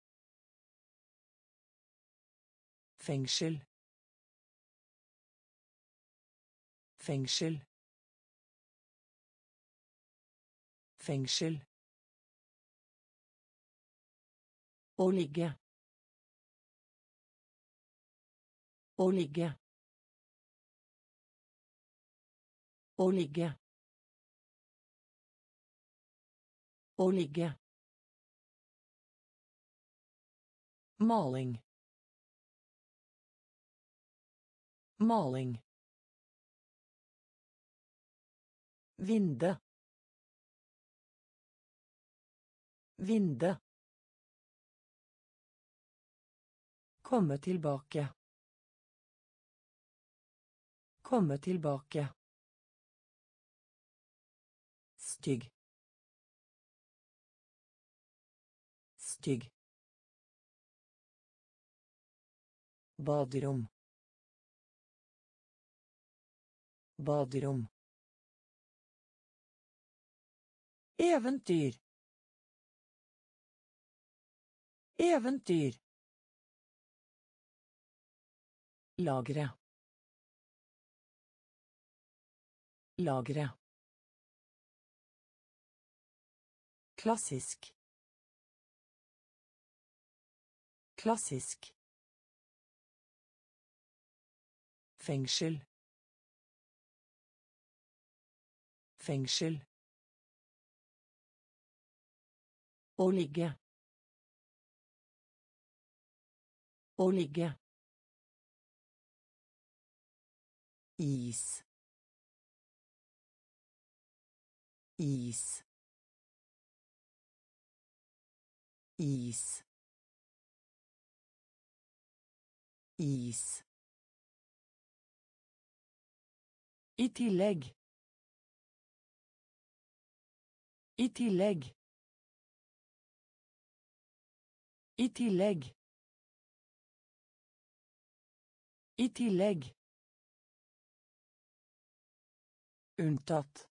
Fengsel. Fengsel. Fengsel. Å ligge. Å ligge. Å ligge. Å ligge. Maling. Maling. Vinde. Vinde. Komme tilbake. Komme tilbake. Stygg. Stygg. Baderom. Baderom. Eventyr. Eventyr. Lagre. Lagre. Klassisk. Klassisk. Fengsel. Fengsel. Å ligge. Å ligge. is, is, is, is. I tillegg. I tillegg. I tillegg. I tillegg. Unntatt.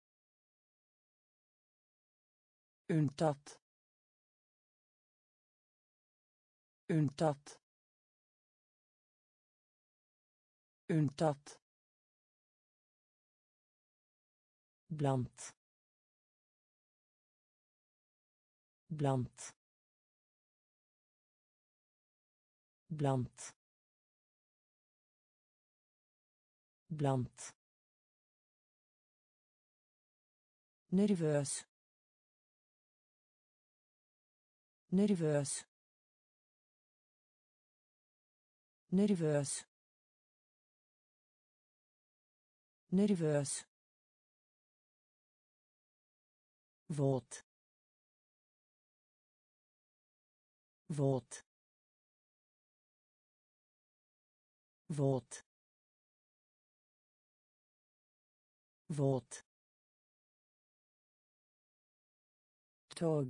Unntatt. Unntatt. Unntatt. Blant. Blant. Blant. Blant. Nervøs. Nervøs. Nervøs. Nervøs. Våt. Våt. Våt. Våt. Tog.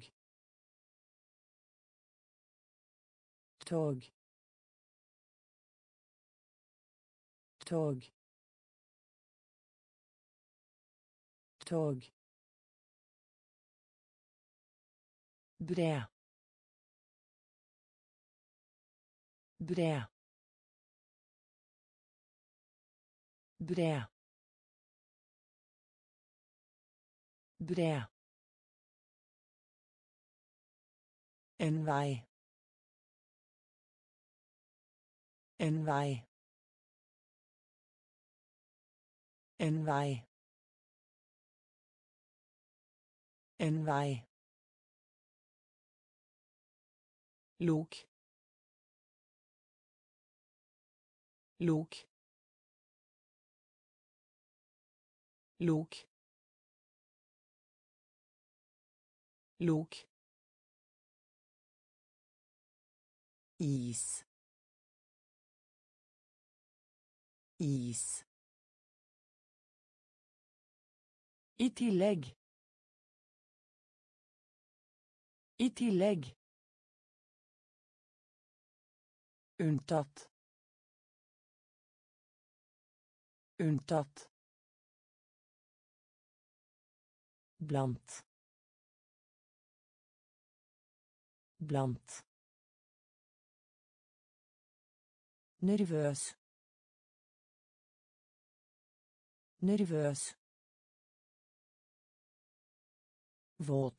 Tog. Tog. Tog. Bred. Bred. Bred. Bred. En vei. En vei. En vei. En vei. Lok. Lok. Lok. Lok. Is. Is. I tillegg. I tillegg. Unntatt. Unntatt. Blant. Blant. Nervøs. Nervøs. Våt.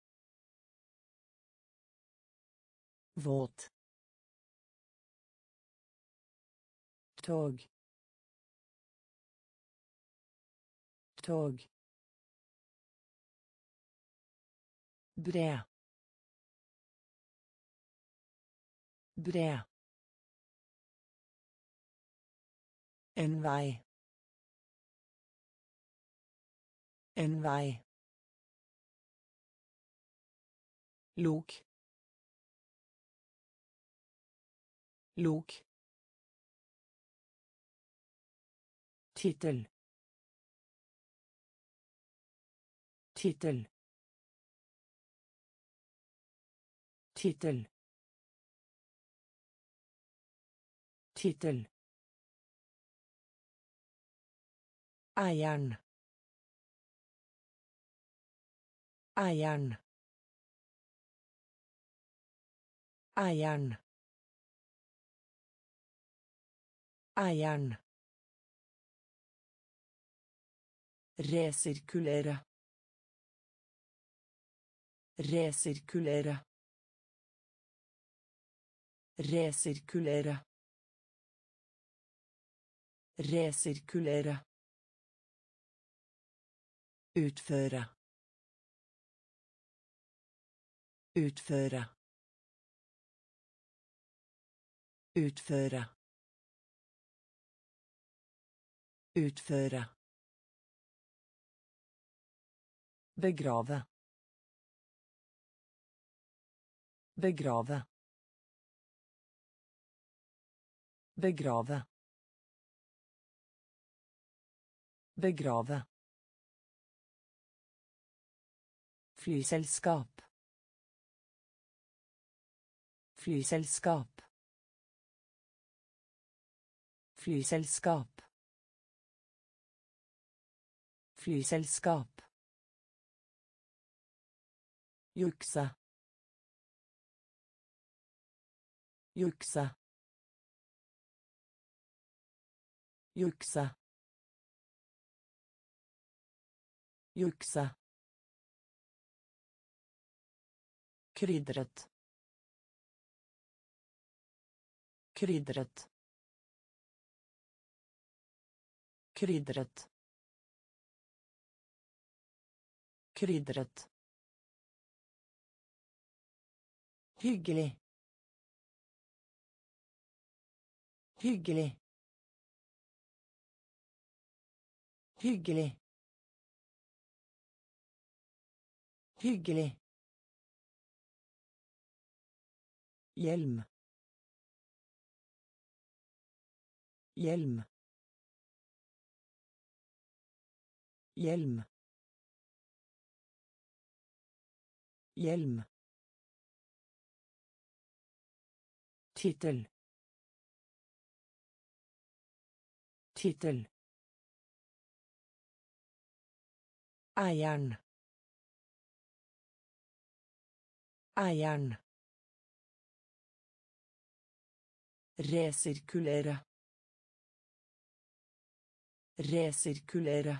Våt. Tog. Tog. Bred. Bred. En vei. En vei. Lok. Lok. Tittel. Tittel. Tittel. Tittel. Eieren. Eieren. Eieren. Eieren. Resirkulere. Resirkulere. Resirkulere. Resirkulere. Utføre. Utføre. Utføre. Utføre. Begrave. Begrave. Begrave. Begrave. Flyselskap. Flyselskap. Flyselskap. Flyselskap. Jukse. Jukse. Jukse. Jukse. Krydret. Krydret. Krydret. Krydret. Hyggelig. Hyggelig. Hyggelig. Hyggelig. Hjelm. Hjelm. Hjelm. Hjelm. Tittel. Tittel. Eieren. Eieren. Resirkulere. Resirkulere.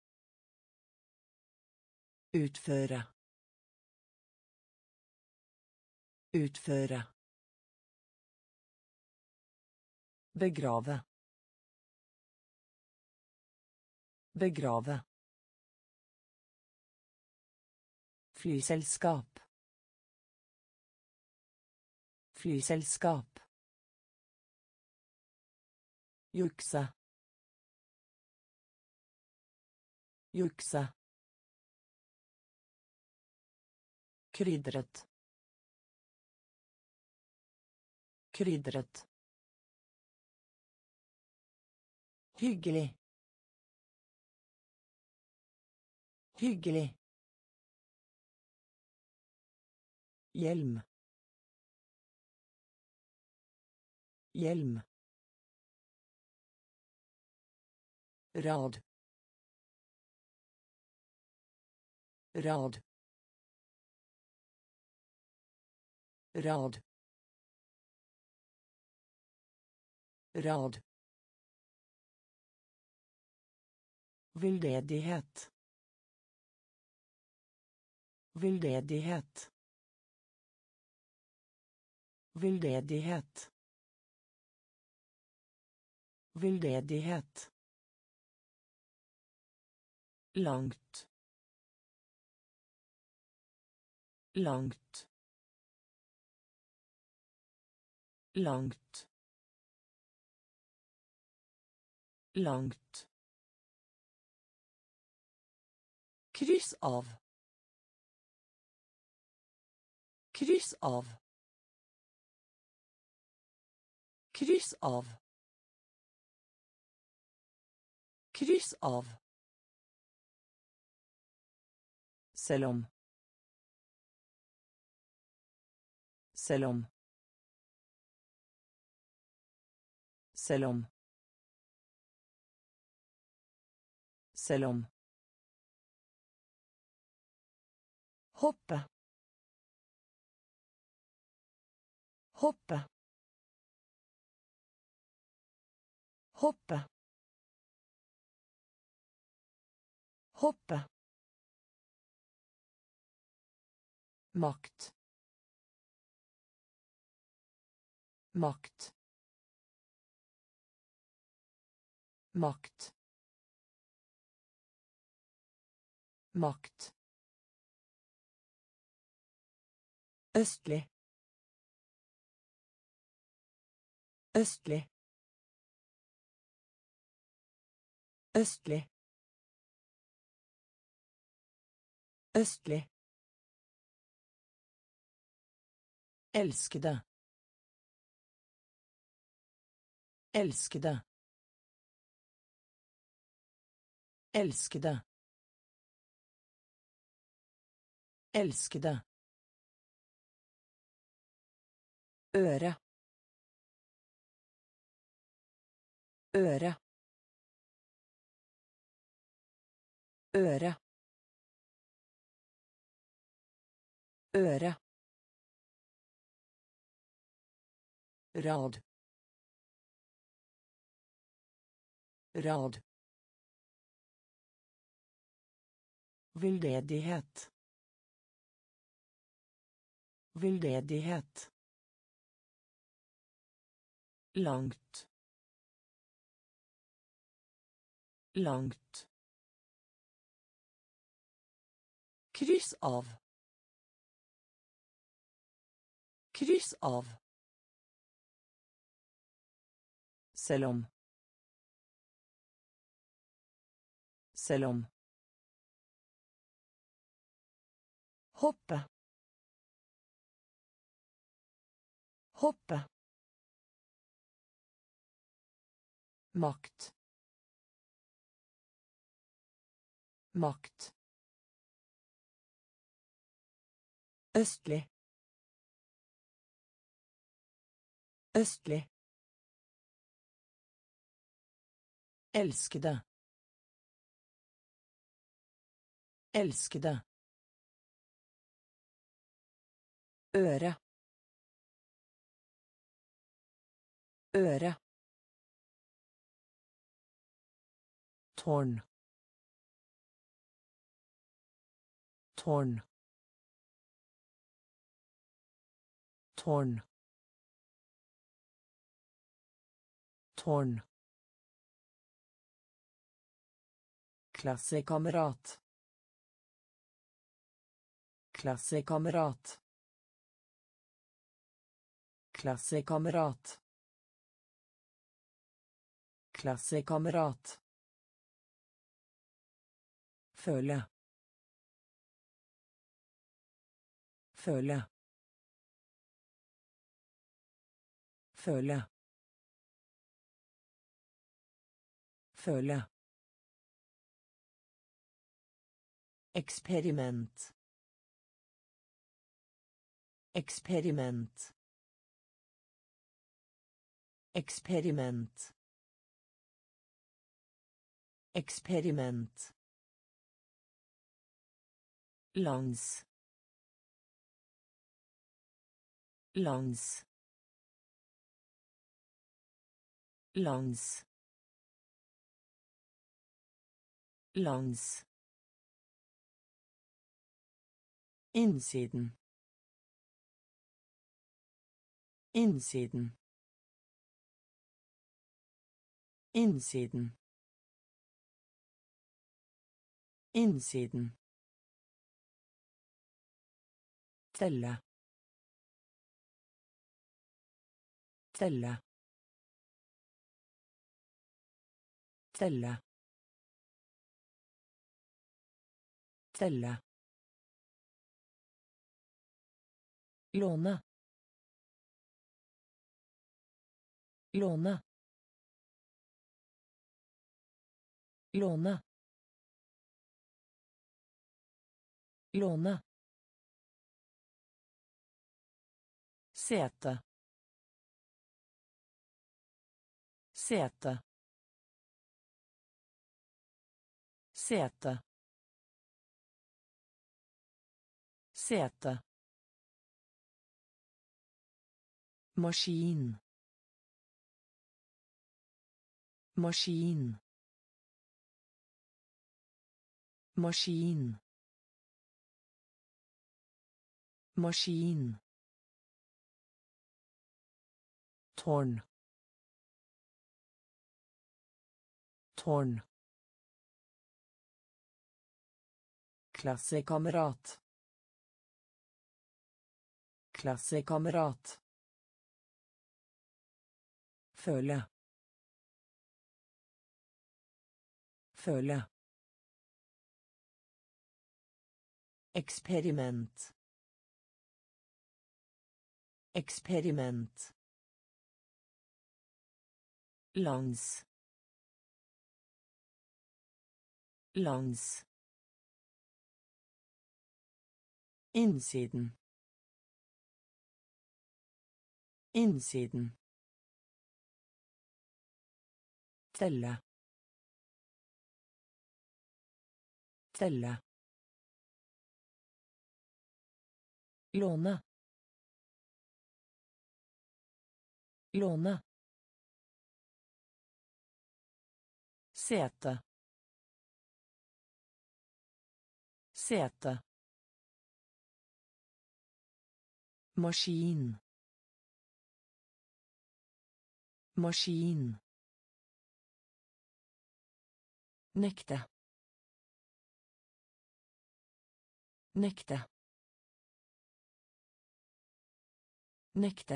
Utføre. Utføre. Begrave. Begrave. Flyselskap. Flyselskap. Jukse. Jukse. Krydret. Krydret. Hyggelig. Hyggelig. Hjelm. Hjelm. Rad. Rad. Rad. Rad. Veldedighet. Veldedighet. Veldedighet. Veldedighet. Langt. Langt. Langt. Langt. Kryss av. Kryss av. Kryss av. Kryss av. Selv om. Selv om. Selv om. Selv om. Hoppe. Hoppe. Hoppe. Hoppe. Makt. Makt. Makt. Makt. Østlig. Østlig. Østlig. Østlig. Elskede. Elskede. Elskede. Elskede. Øre. Øre. Øre. Øre. Rad. Rad. Veldedighet. Veldedighet. Langt. Langt. Kryss av. Kryss av. Selv om. Selv om. Hoppe. Hoppe. Makt. Makt. Østlig. Østlig. Elskede. Elskede. Øre. Øre. Tårn. Tårn. Tårn. Tårn. Klassekamerat. Klassekamerat. Klassekamerat. Klassekamerat. Føle. Føle. Føle. Føle. Eksperiment. Eksperiment. Eksperiment. Eksperiment. Langs. Langs. Langs. Langs. Innsiden. Innsiden. Innsiden. Innsiden. Telle. Telle. Telle. Telle. Låne. Låne. Låne. Låne. Sete. Sete. Sete. Sete. Maskin. Maskin. Maskin. Maskin. Tårn. Tårn. Klassekamerat. Klassekamerat. Føle. Føle. Eksperiment. Eksperiment. Lands. Lands. Innsiden. Innsiden. Telle. Telle. Låne. Låne. Sete. Sete. Maskin. Maskin. Nekte. Nekte. Nekte.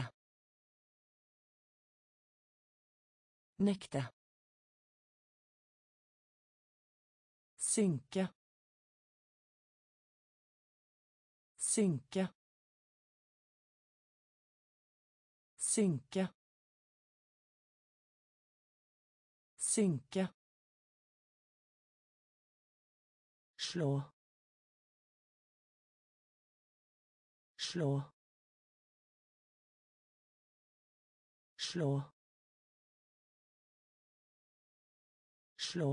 Nekte. Synke. Synke. Synke. Synke. Slå. Slå. Slå. Slå.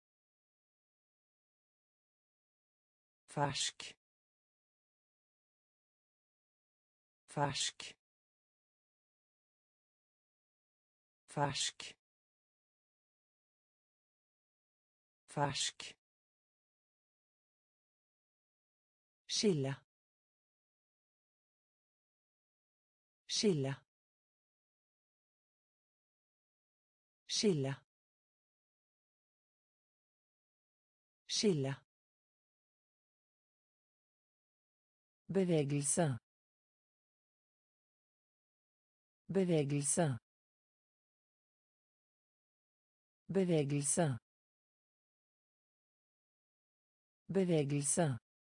Fersk. Fersk. Fersk. Fersk. Skille. Skille. Skille. Skille. Bevegelse. Bevegelse. Bevegelse. Bevegelse.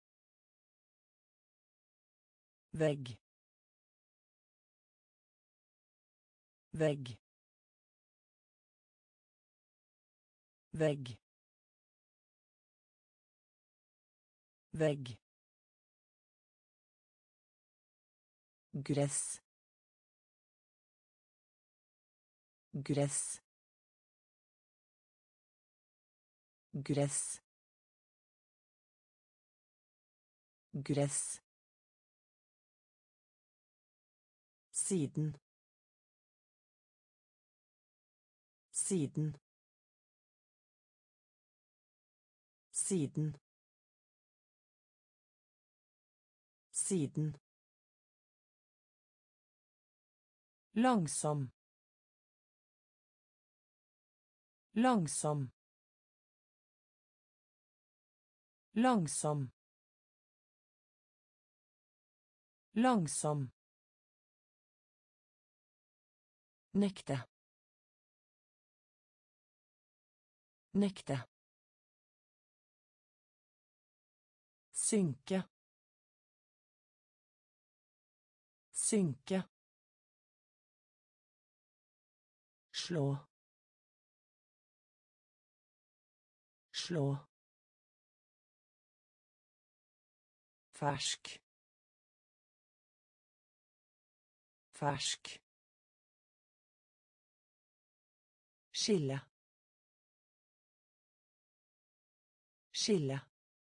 Vegg. Vegg. Vegg. Vegg. Gress. Gress. Gress. Gress. Siden. Siden. Siden. Siden. Langsom. Langsom. Langsom. Langsom. Nekte. Nekte. Synke. Synke. Slå. Slå. Fersk. Fersk. Skille. Skille.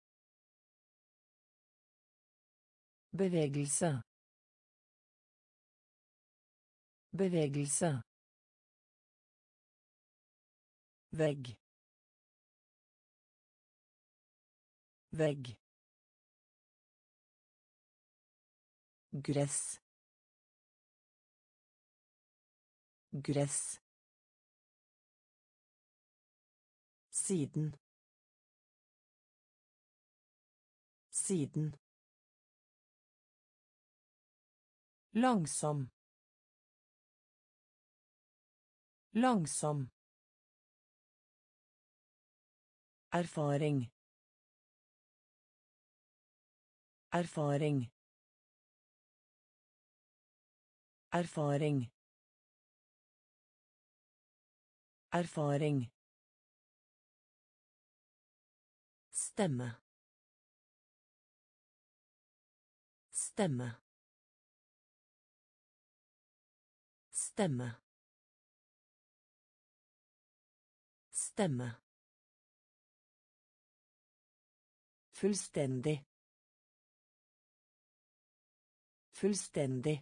Bevegelse. Bevegelse. Vegg. Vegg. Gress. Gress. Siden. Siden. Langsom. Langsom. Erfaring. Erfaring. Erfaring. Erfaring. Stemme. Stemme. Stemme. Stemme. Fullstendig. Fullstendig.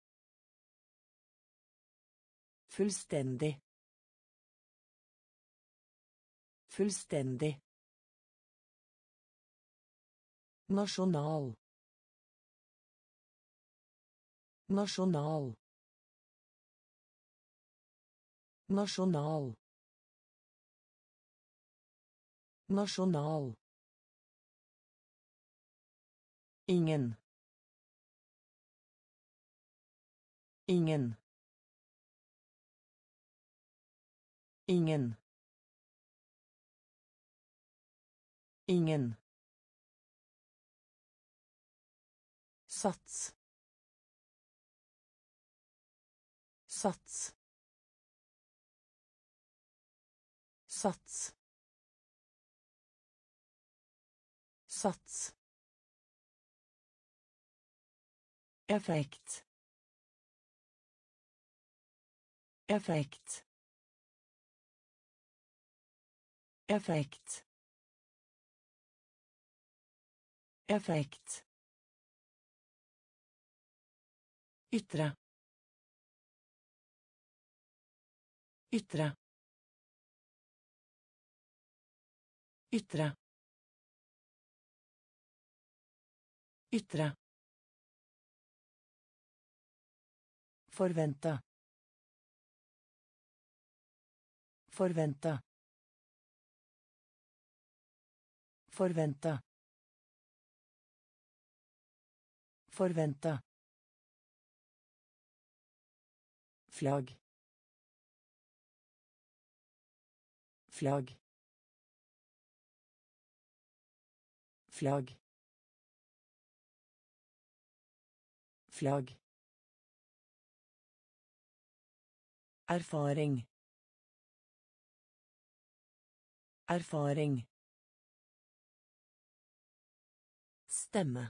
Fullstendig. Fullstendig. Nasjonal. Nasjonal. Nasjonal. Nasjonal. Ingen. Ingen. Ingen. Ingen. Sats. Sats. Sats. Sats. Effekt. Effekt. Effekt. Effekt. Ytre. Ytre. Ytre. Ytre. Forvente. Forvente. Forvente. Forvente. Flagg. Flagg. Flagg. Flagg. Erfaring. Erfaring. Stemme.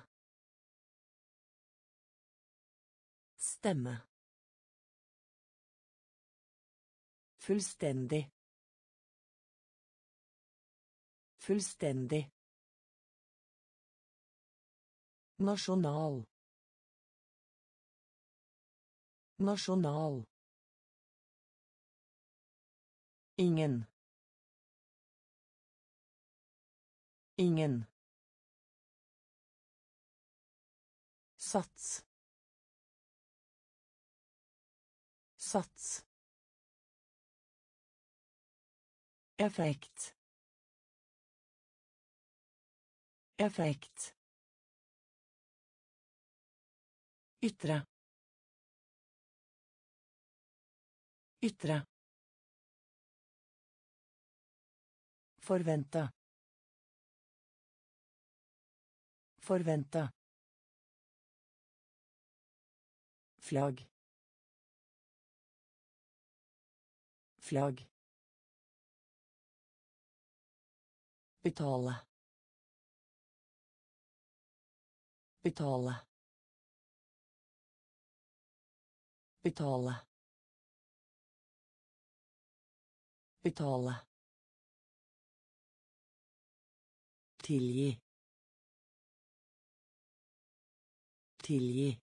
Stemme. Fullstendig. Fullstendig. Nasjonal. Nasjonal. Ingen. Ingen. Sats. Sats. Effekt. Effekt. Ytre. Ytre. Forvente. Forvente. Flagg. Flagg. Betale. Betale. Betale. Betale. Tilgi. Tilgi.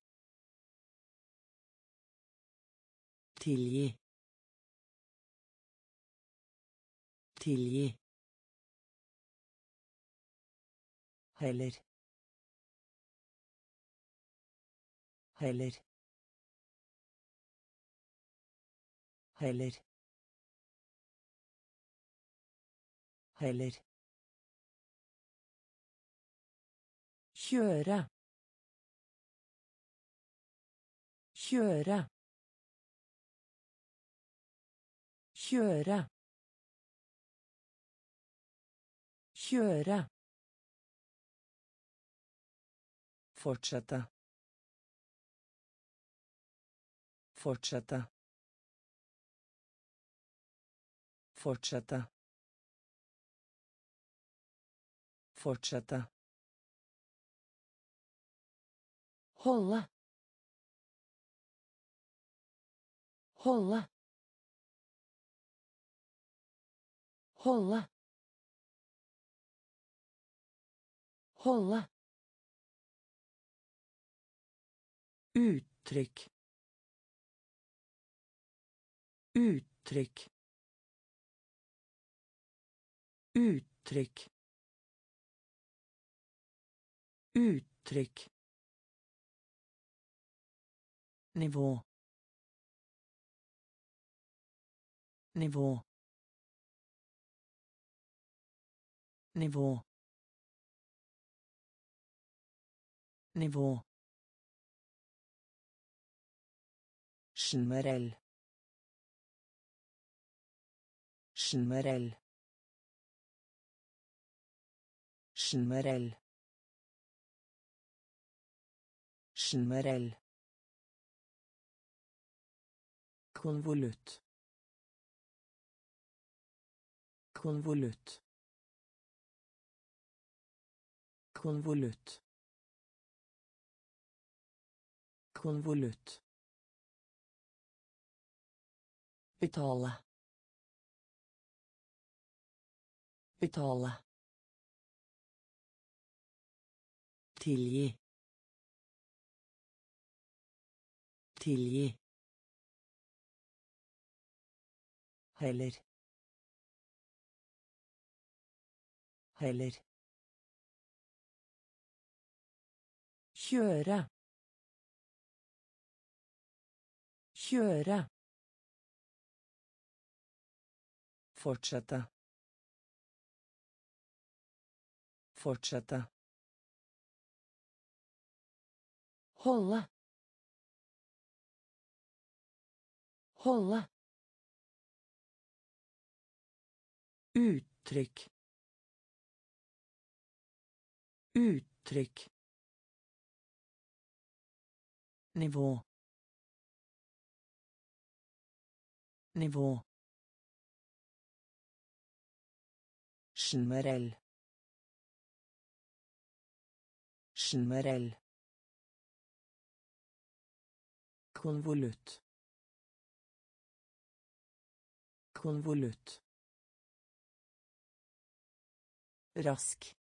Tilgi. Tilgi. Heller. Heller. Heller. Heller. Kjøre. Kjøre. Kjøre. Kjøre. Fortsette. Fortsette. Fortsette. Fortsette. Holde. Holde. Holde. Holde. Uttrykk. Uttrykk. Uttrykk. Uttrykk. Nivå. Nivå. Nivå. Nivå. Generell. Generell. Generell. Generell. Konvolutt. Konvolutt. Konvolutt. Konvolutt. Betale. Betale. Tilgi. Tilgi. Heller. Heller. Kjøre. Kjøre. Fortsette. Fortsette. Holde. Holde. Uttrykk. Uttrykk. Nivå. Nivå. Generell. Generell. Konvolutt. Konvolutt. Rask.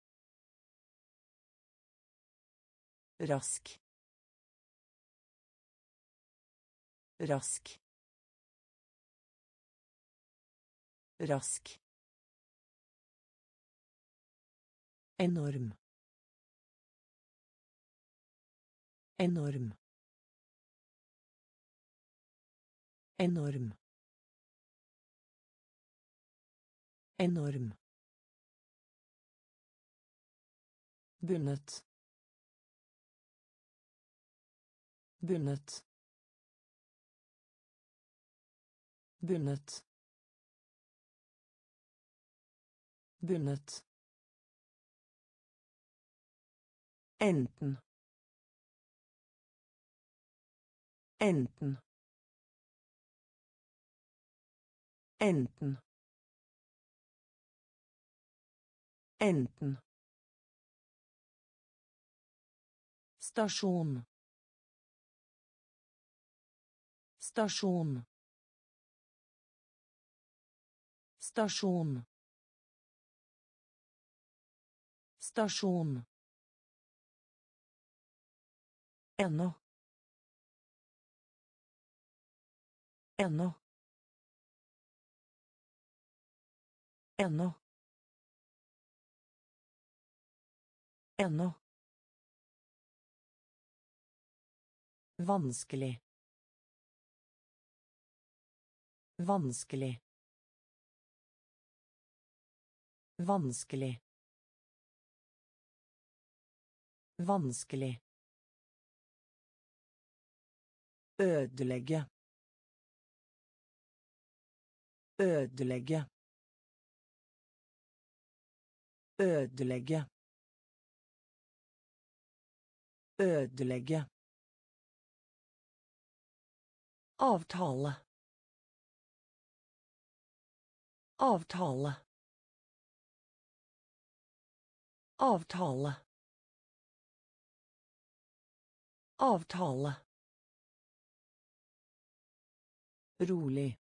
Rask. Rask. Rask. Enorm. Enorm. Enorm. Enorm. Bundet. Bundet. Bundet. Bundet. Enten. Enten. Enten. Enten. Stasjon. Stasjon. Stasjon. Stasjon. Ennå. Ennå. Ennå. Ennå. Vanskelig. Vanskelig. Vanskelig. Vanskelig. Ødelegge. Ødelegge. Ødelegge. Ødelegge. Avtale. Avtale. Avtale. Avtale. Rolig.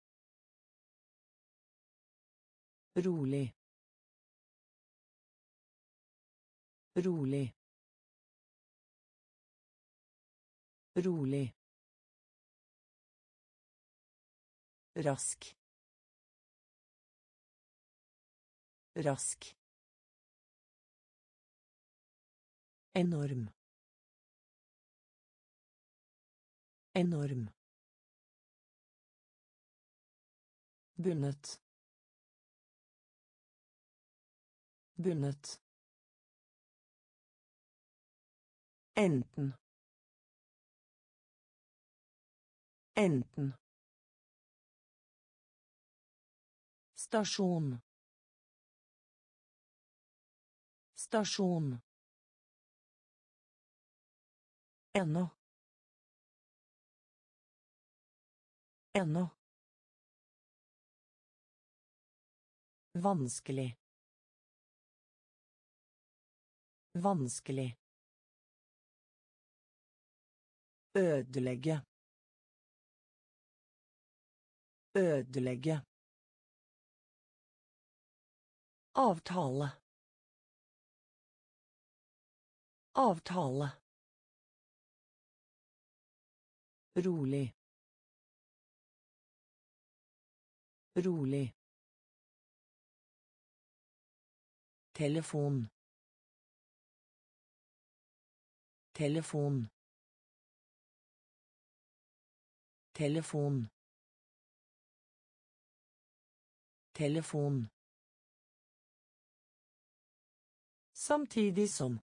Rolig. Rolig. Rolig. Rask. Rask. Enorm. Enorm. Bundet. Bundet. Enten. Enten. Stasjon. Stasjon. Ennå. Ennå. Vanskelig. Vanskelig. Ødelegge. Ødelegge. Avtale. Avtale. Rolig. Rolig. Telefon. Telefon. Telefon. Telefon. Samtidig som.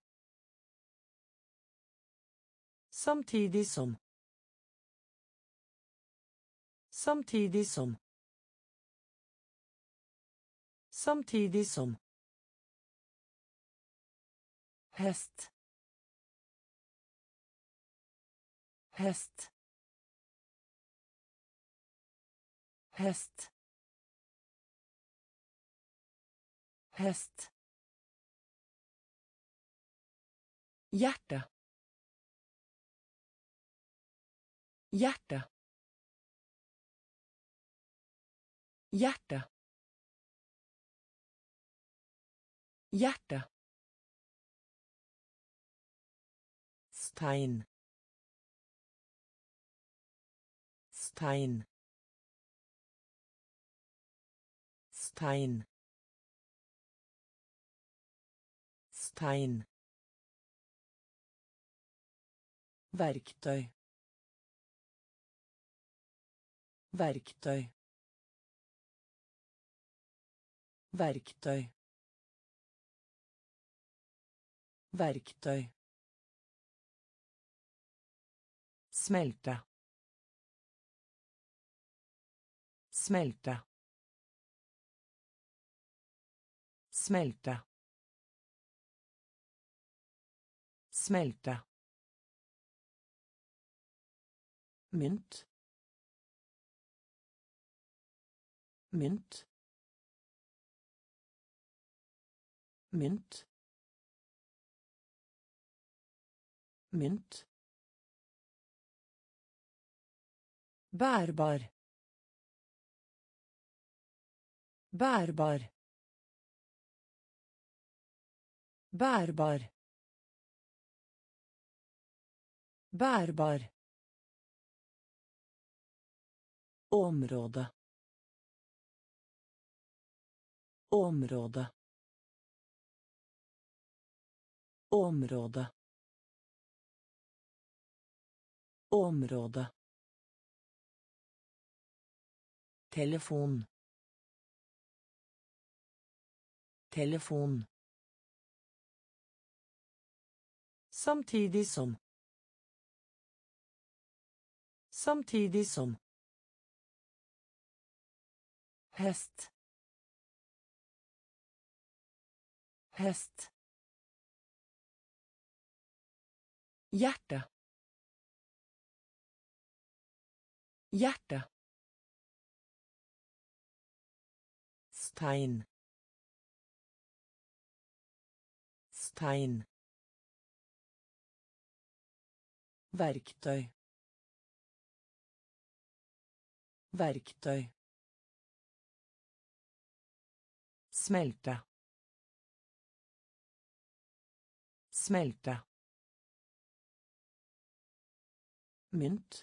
Samtidig som. Samtidig som. Samtidig som. Hest. Hest. Hest. Hest. Hjerte. Hjerte. Hjerte. Hjerte. Stein. Stein. Stein. Stein. Verktøy. Verktøy. Verktøy. Verktøy. Smelte. Smelte. Smelte. Smelte. Mynt. Mynt. Mynt. Mynt. Bærbar. Bærbar. Bærbar. Bærbar. Område. Område. Område. Område. Telefon. Telefon. Samtidig som. Samtidig som. Hest. Hest. Hjärta. Hjärta. Stein. Stein. Verktøy. Verktøy. Smelte. Smelte. Mynt.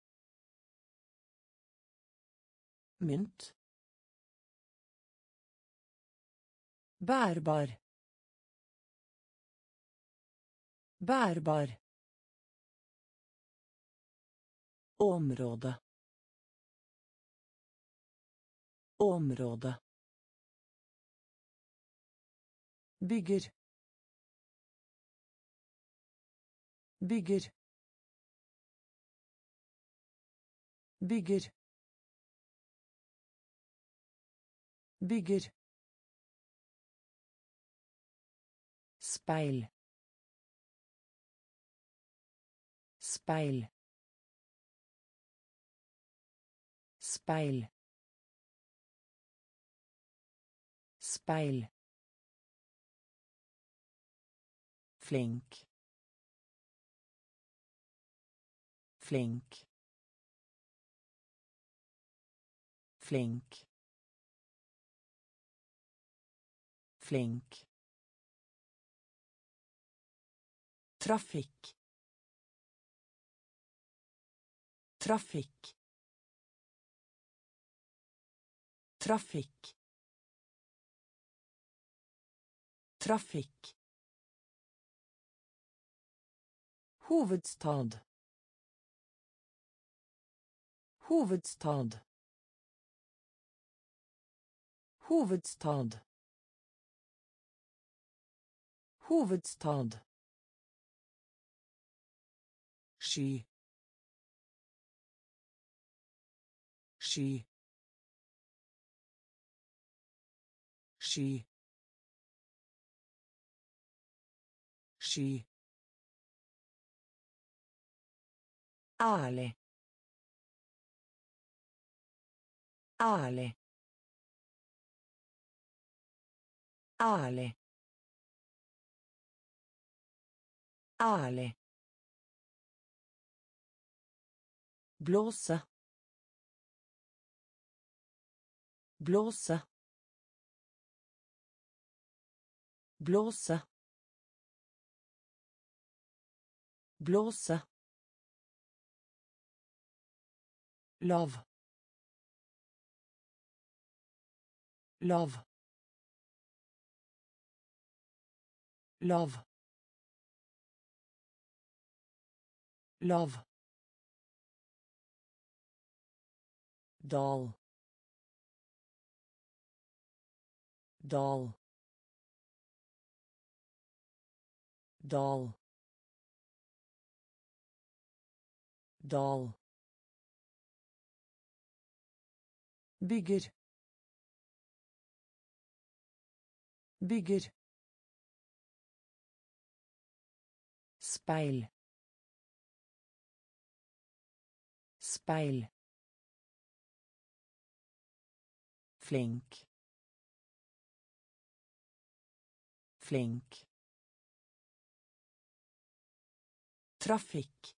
Mynt. Bärbar. Bärbar. Område. Område. Bygger. Bygger. Bygger. Bygger. Speil. Speil. Speil. Speil. Flink. Flink. Flink. Flink. Trafikk. Trafikk. Trafikk. Trafikk. Hovedstad. Hovedstad. Hovedstad. Hovedstad. Sky. Sky. Sky. Sky. Ærlig. Ærlig. Ærlig. Ærlig. Blåse. Blåse. Blåse. Blåse. Lav. Lav. Lav. Lav. Dal. Dal. Dal. Dal. Bygger. Bygger. Speil. Speil. Flink. Flink. Trafikk.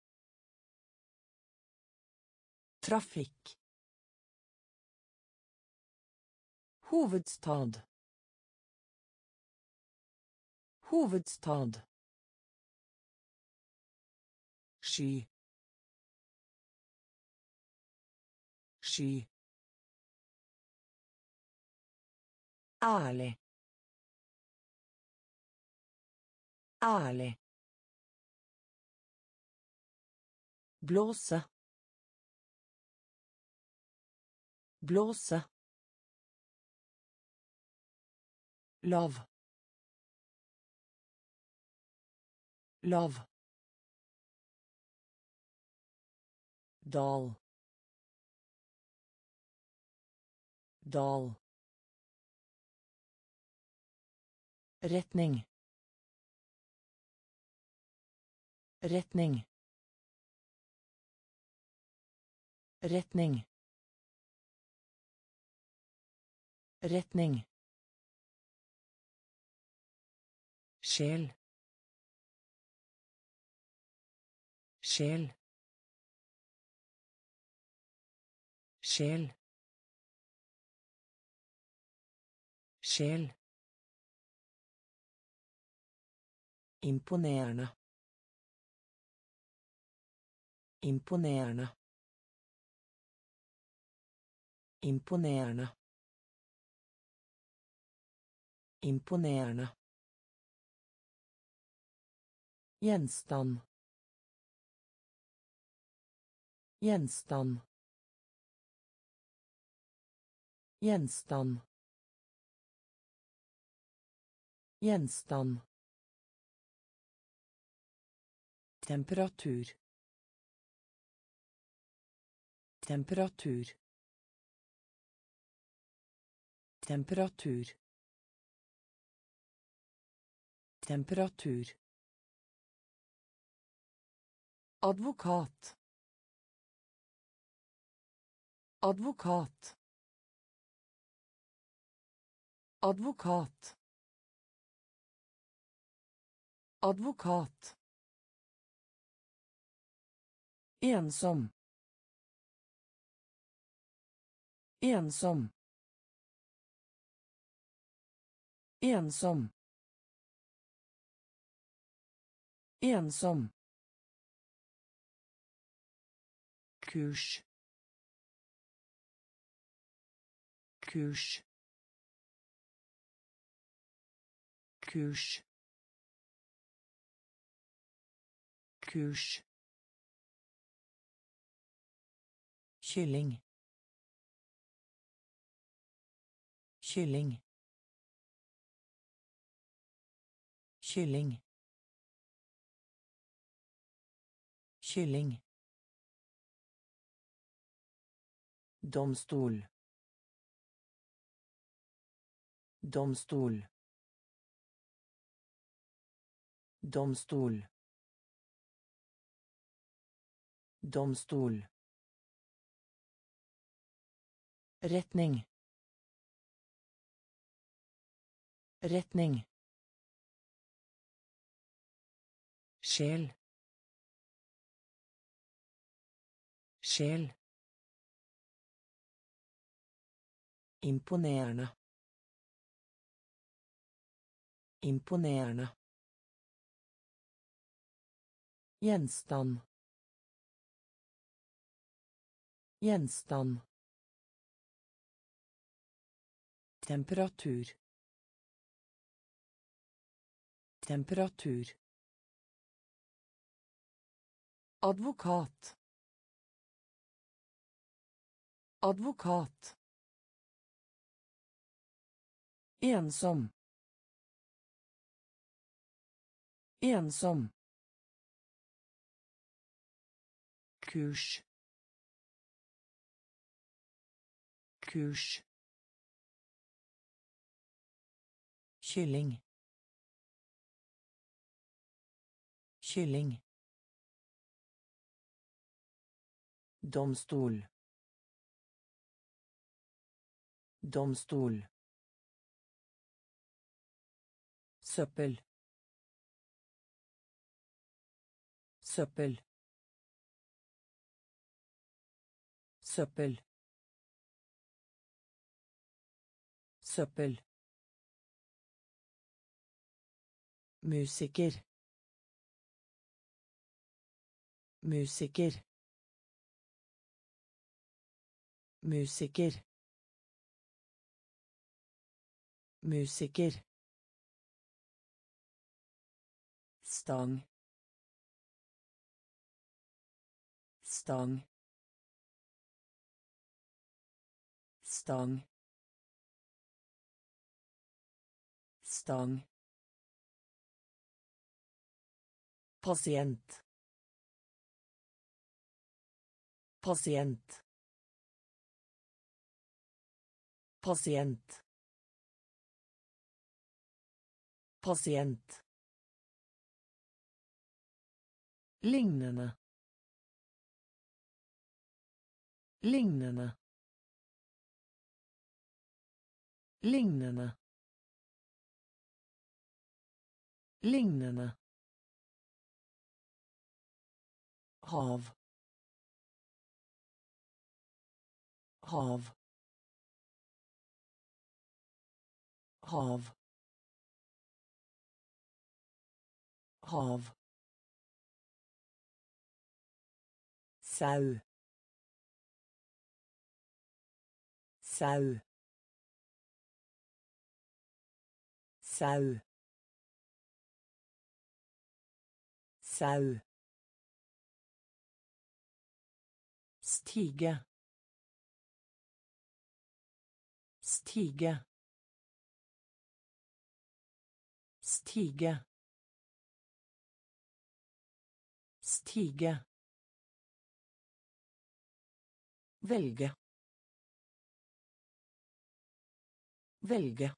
Trafikk. Hovedstad. Hovedstad. Sky. Sky. Ærlig. Ærlig. Blåse. Blåse. Lav. Lav. Dal. Dal. retning, retning, retning, retning, sjel, sjel, sjel, sjel. Imponerende. Imponerende. Imponerende. Imponerende. Gjenstand. Gjenstand. Gjenstand. Gjenstand. Temperatur. Temperatur. Temperatur. Temperatur. Advokat. Advokat. Advokat. Advokat. Ensom. Ensom. Ensom. Ensom. Kurs. Kurs. Kurs. Kurs. Kylling. Kylling. Kylling. Kylling. Domstol. Domstol. Domstol. Domstol. Retning. Retning. Sjel. Sjel. Imponerende. Imponerende. Gjenstand. Gjenstand. Temperatur. Temperatur. Advokat. Advokat. Ensom. Ensom. Kurs. Kurs. Kylling. Kylling. Domstol. Domstol. Søppel. Søppel. Søppel. Søppel. Musiker. Musiker. Musiker. Musiker. Stang. Stang. Stang. Stang. Pasient. Pasient. Pasient. Pasient. Lignende. Lignende. Lignende. Lignende. Hav. Hav. Hav. Hav. Sau. Sau. Sau. Sau. Stige. Stige. Stige. Stige. Velge. Velge.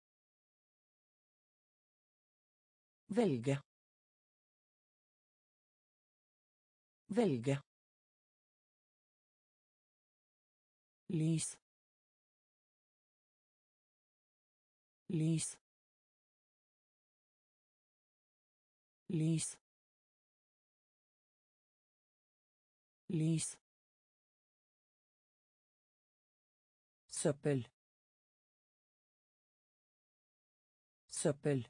Velge. Velge. Lys. Lys. Lys. Lys. Søppel. Søppel.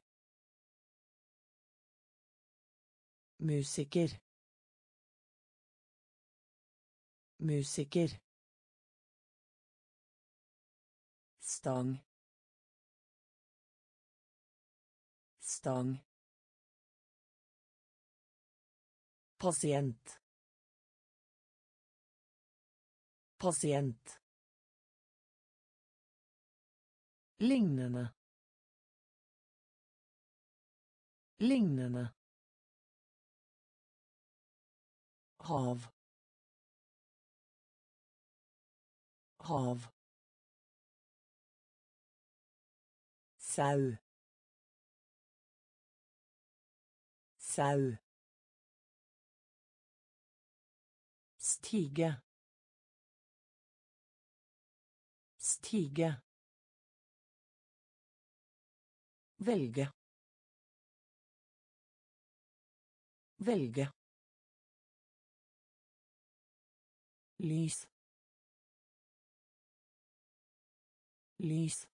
Musiker. Musiker. Stang. Stang. Pasient. Pasient. Lignende. Lignende. Hav. Hav. Sau. Sau. Stige. Stige. Velge. Velge. Lys. Lys.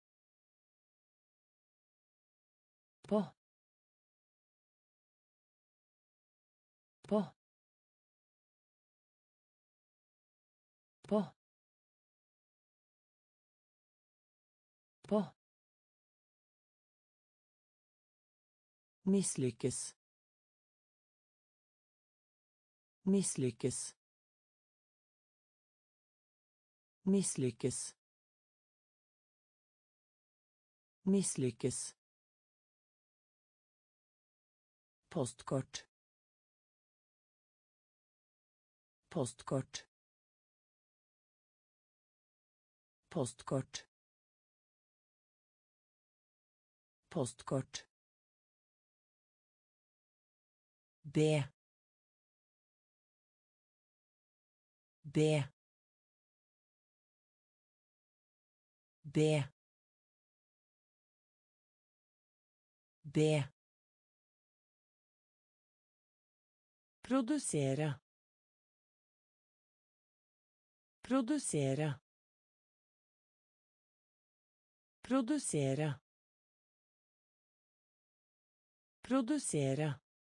På. På. På. På. Mislykkes. Mislykkes. Mislykkes. Mislykkes. Postkort. Postkort. Postkort. Postkort. B. B. B. B. Produsere. Produsere. Produsere. Produsere.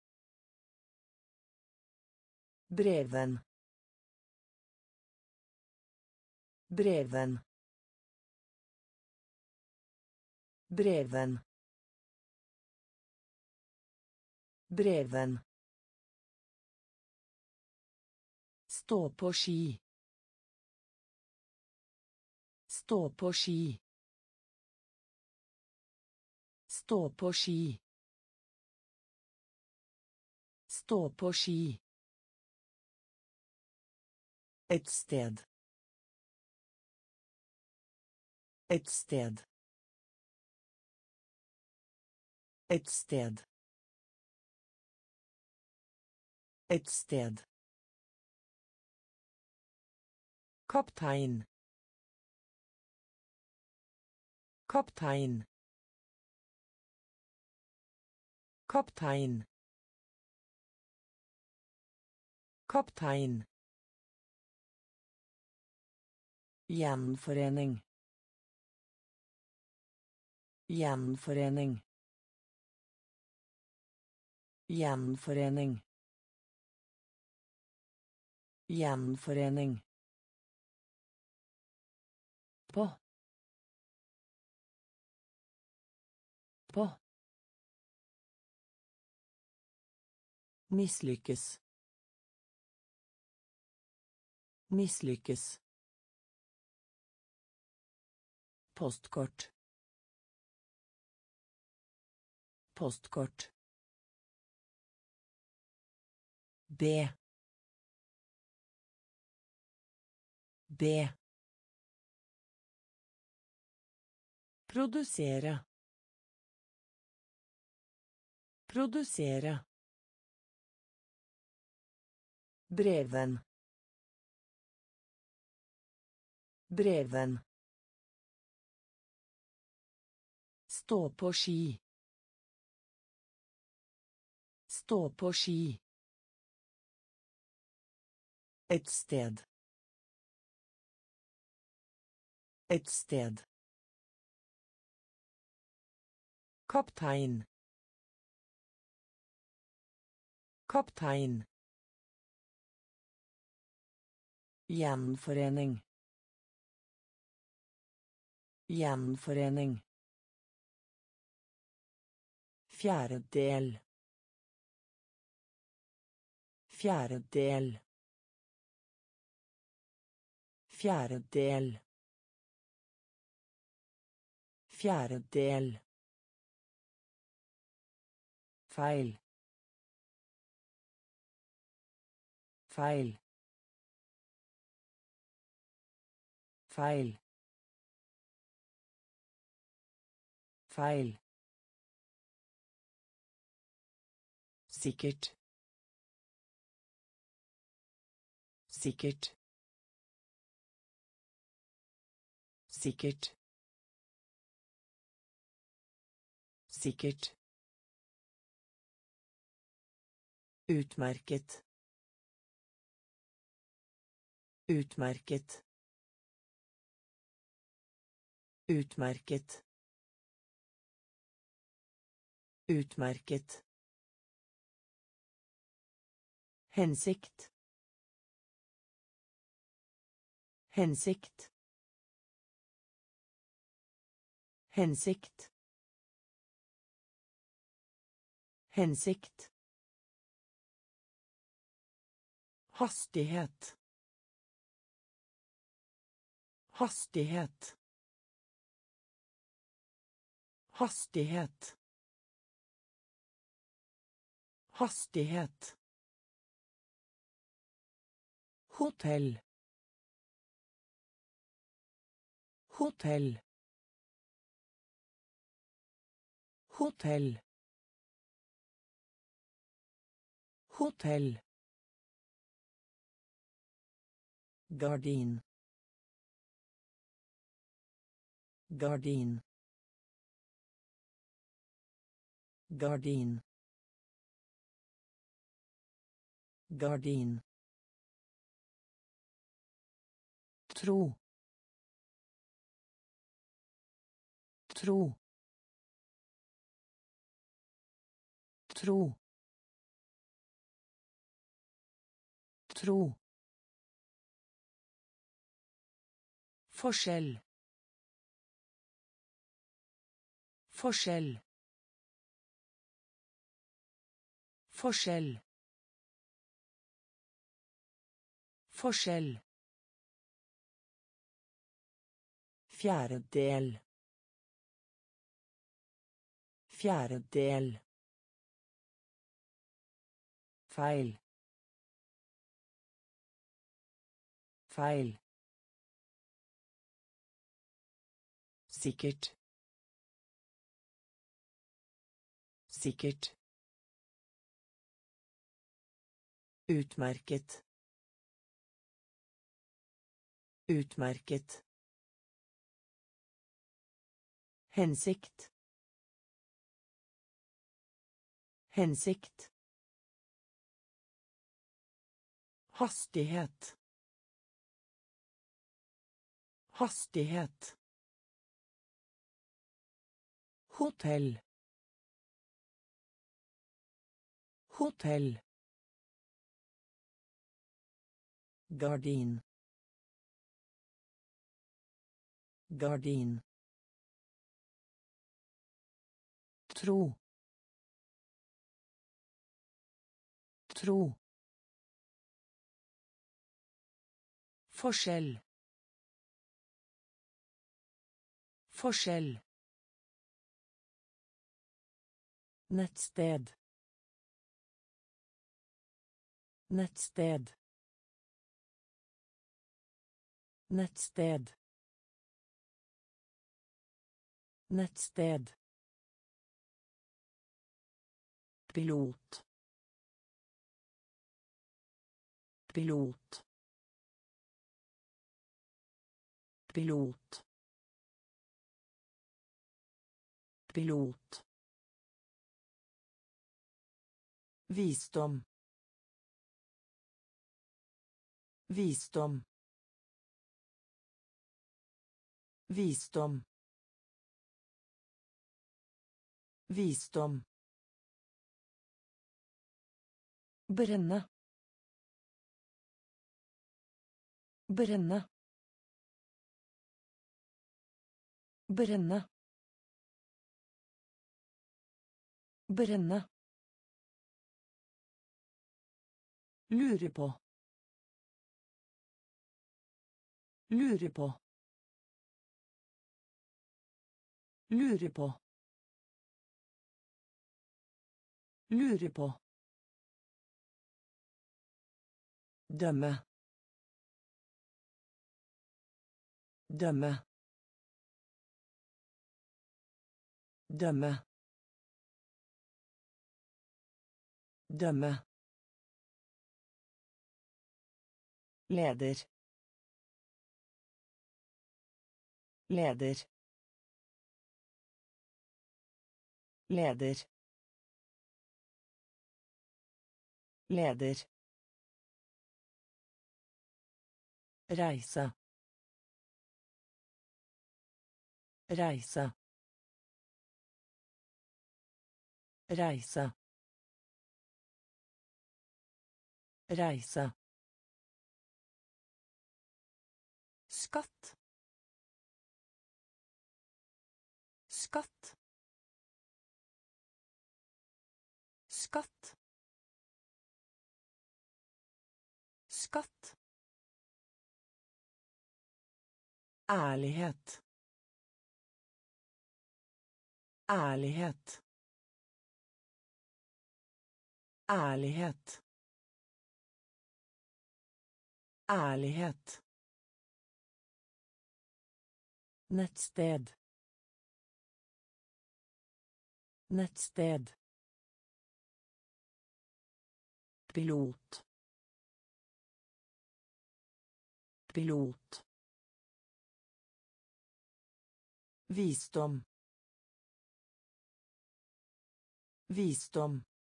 Breven. Breven. Breven. Breven. Stå på ski. Stå på ski. Stå på ski. Stå på ski. Et sted. Et sted. Et sted. Et sted. Kaptein. Kaptein. Kaptein. Kaptein. Gjenforening. Gjenforening. Gjenforening. Gjenforening. På. På. Mislykkes. Mislykkes. Postkort. Postkort. B. B. Produsere. Produsere. Breven. Breven. Stå på ski. Stå på ski. Et sted. Et sted. Kaptein. Kaptein. Gjenforening. Gjenforening. Fjerdedel. Fjerdedel. Fjerdedel. Fjerdedel. Feil. Feil. Feil. Feil. Sikkert. Sikkert. Sikkert. Sikkert. Utmerket. Utmerket. Utmerket. Utmerket. Hensikt. Hensikt. Hensikt. Hensikt. Hastighet. Hastighet. Hastighet. Hastighet. Hotell. Hotell. Hotell. Hotell. Gardin. Gardin. Gardin. Gardin. Tro. Tro. Tro. Tro. Forskjell. Forskjell. Forskjell. Forskjell. Fjerdedel. Fjerdedel. Feil. Feil. Sikkert. Sikkert. Utmerket. Utmerket. Hensikt. Hensikt. Hastighet. Hastighet. Hotell. Hotell. Gardin. Gardin. Tro. Tro. Forskjell. Forskjell. Nettsted. Nettsted. Nettsted. Nettsted. Pilot. Pilot. Pilot. Pilot. Visdom. Visdom. Visdom. Visdom. Brenne. Brenne. Brenne. Brenne. Lure på. Lure på. Lure på. Lure på. Dømme. Dømme. Dømme. Dømme. Leder. Leder. Leder. Leder. Reise. Reise. Reise. Reise. Skatt. Skatt. Skatt. Skatt. Ærlighet. Ærlighet. Ærlighet. Ærlighet. Nettsted. Nettsted. Pilot. Pilot. Visdom. Visdom.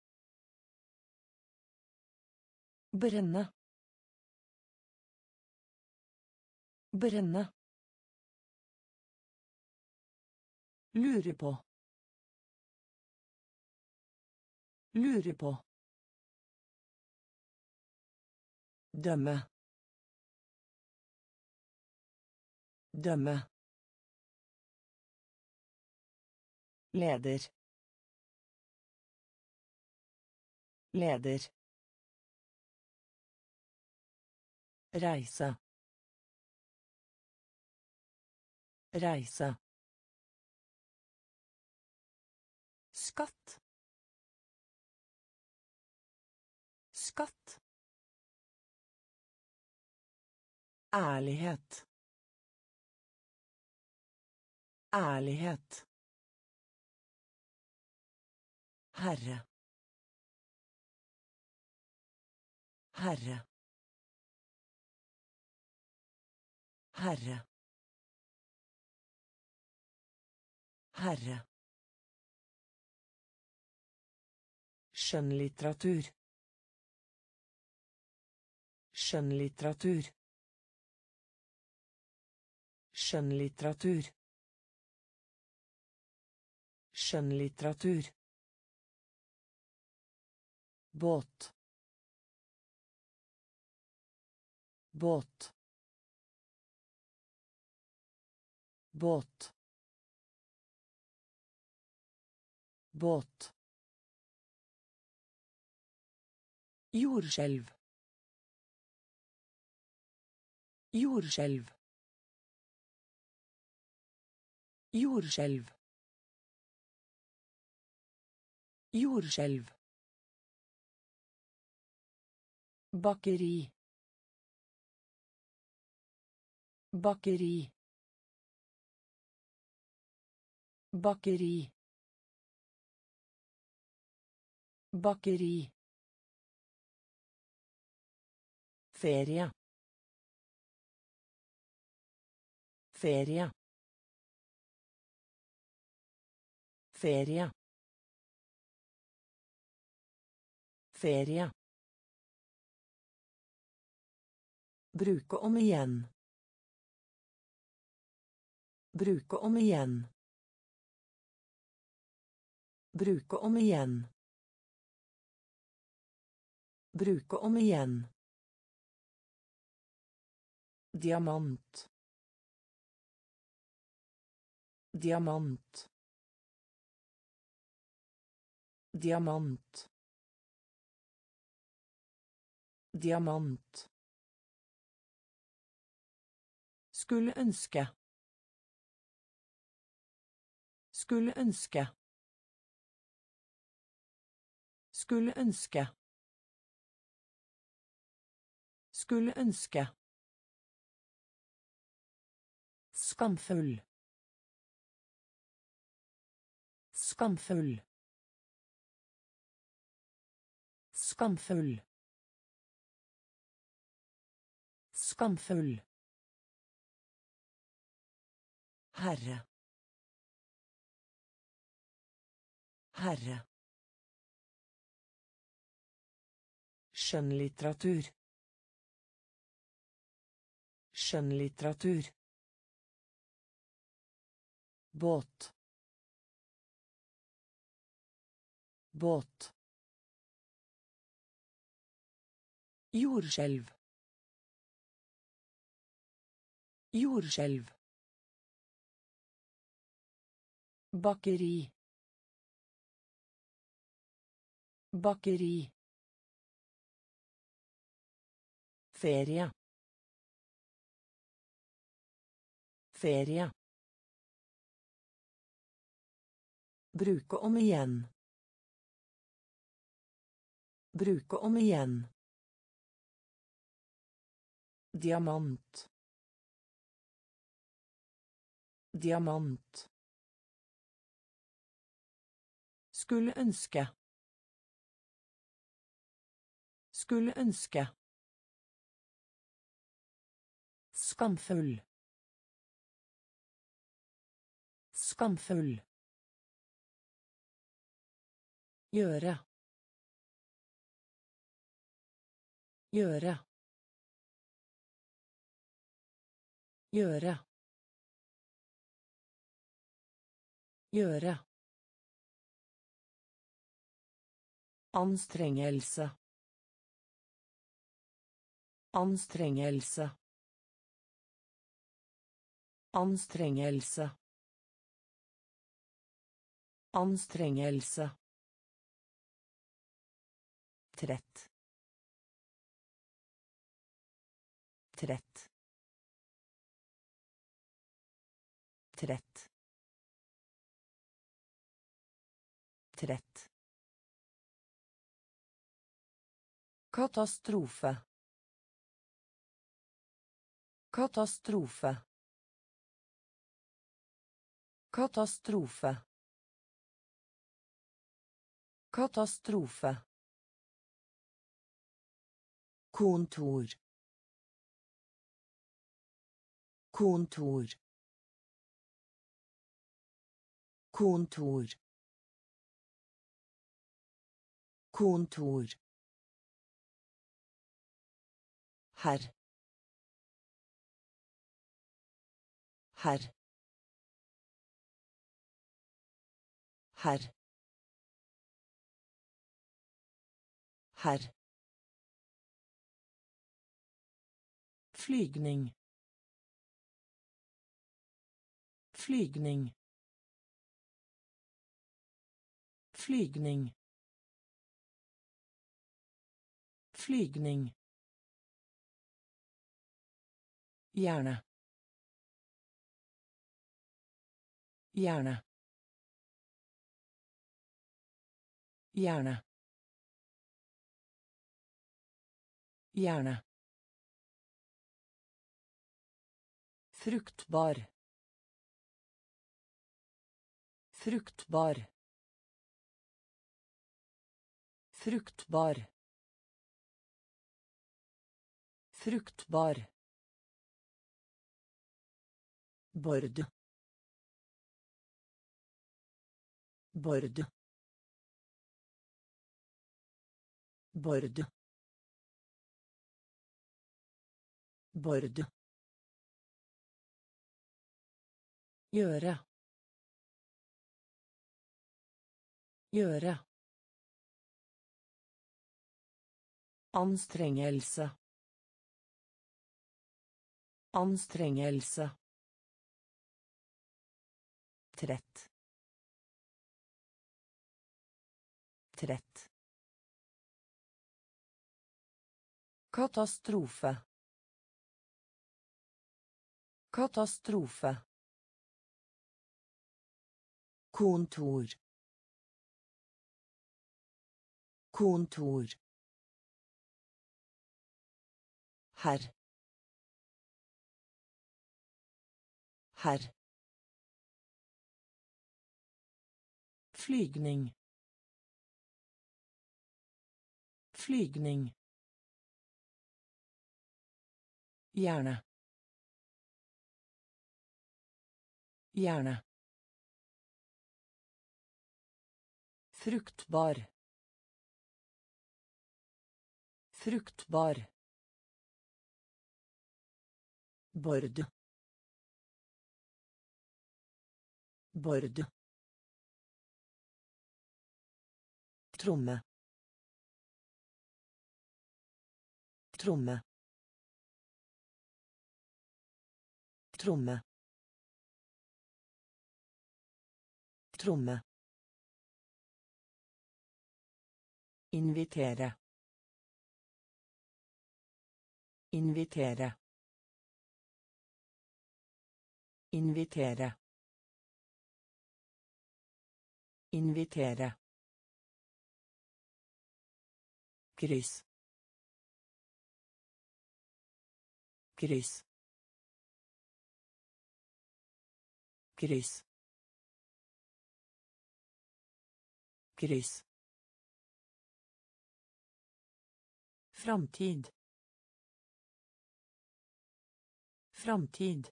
Brenne. Brenne. Lure på. Lure på. Dømme. Dømme. Leder. Leder. Reise. Reise. Skatt. Skatt. Ærlighet. Ærlighet. Herre. Herre. Herre. Herre. Skjønnlitteratur. Skjønnlitteratur. Skjønnlitteratur. Skjønnlitteratur. Båt. Båt. Båt. Båt. Jordskjelv. Jordskjelv. Jordskjelv. Jordskjelv. Bakeri. Bakeri. Bakeri. Bakeri. Ferie. Ferie. Ferie. Ferie. Bruke om igjen. Bruke om igjen. Bruke om igjen. Bruke om igjen. Diamant. Diamant. Diamant. Diamant. Skulle ønske. Skulle ønske. Skulle ønske. Skulle ønske. Skamfull. Skamfull. Skamfull. Skamfull. Herre. Herre. Skjønnlitteratur. Skjønnlitteratur. Båt. Båt. Jordskjelv. Jordskjelv. Bakeri. Bakeri. Ferie. Ferie. Bruke om igjen. Bruke om igjen. Diamant. Diamant. Skulle ønske. Skulle ønske. Skamfull. Skamfull. Gjøre. Gjøre. Gjøre. Gjøre. Anstrengelse. Anstrengelse. Anstrengelse. Anstrengelse. Trett. Trett. Trett. Trett. Katastrofe. Katastrofe. Katastrofe. Katastrofe. Kontor. Kontor. Kontor. Kontor. Herr. Herr. Herr. Herr. Flygning. Flygning. Flygning. Flygning. Gjerne. Gjerne. Gjerne. Gjerne. Fruktbar. Fruktbar. Fruktbar. Fruktbar. Bord. Bord. Bord. Bord. Gjøre. Gjøre. Anstrengelse. Anstrengelse. Trett. Trett. Katastrofe. Katastrofe. Kontor. Kontor. Herr. Herr. Flygning. Flygning. Gjerne. Gjerne. Fruktbar. Fruktbar. Bord. Bord. Tromme. Tromme. Tromme. Tromme. Invitere. Invitere. Invitere. Invitere. Kryss. Kryss. Kryss. Kryss. Framtid. Framtid.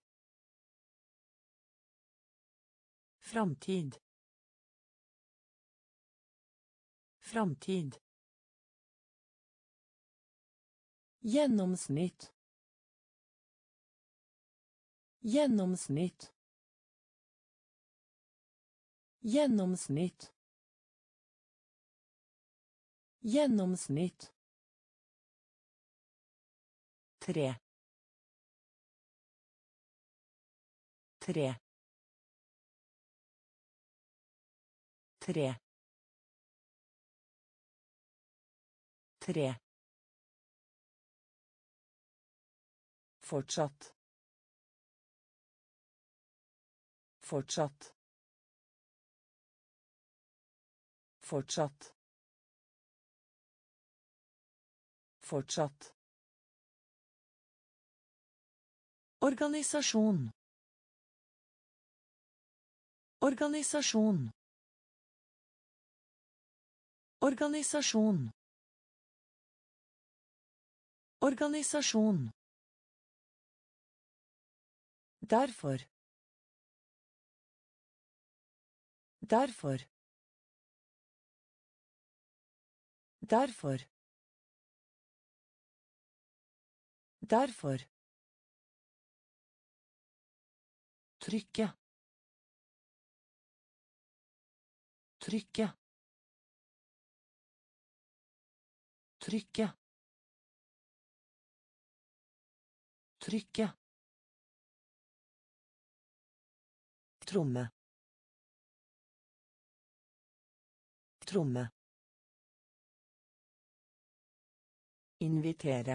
Framtid. Framtid. Gjennomsnitt. Gjennomsnitt. Gjennomsnitt. Gjennomsnitt. Tre. Tre. Tre. Tre. Fortsatt. Fortsatt. Fortsatt. Fortsatt. Organisasjon. Organisasjon. Organisasjon. Organisasjon. Derfor. Derfor. Derfor. Derfor. Trykke. Trykke. Trykke. Trykke. Tromme. Tromme. Invitere.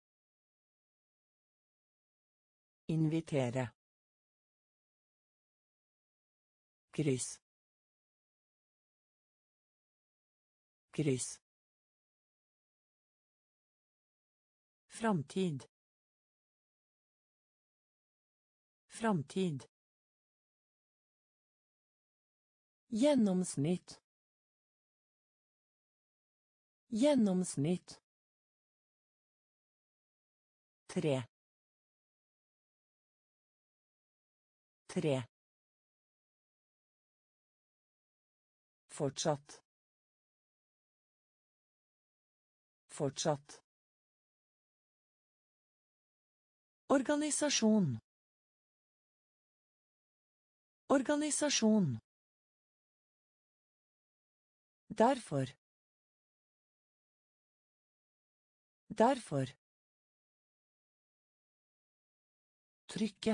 Invitere. Kryss. Kryss. Framtid. Framtid. Gjennomsnitt. Gjennomsnitt. Tre. Tre. Fortsatt. Fortsatt. Organisasjon. Organisasjon. Derfor. Derfor. Trykke.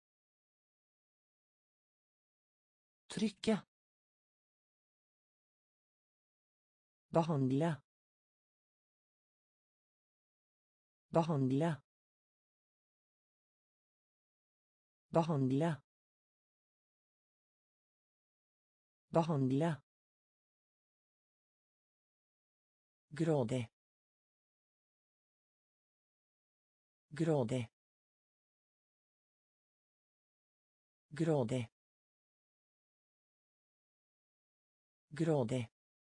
Trykke. Behandle. Behandle. Behandle. Behandle. Grådig. Grådig. Grådig. Grådig.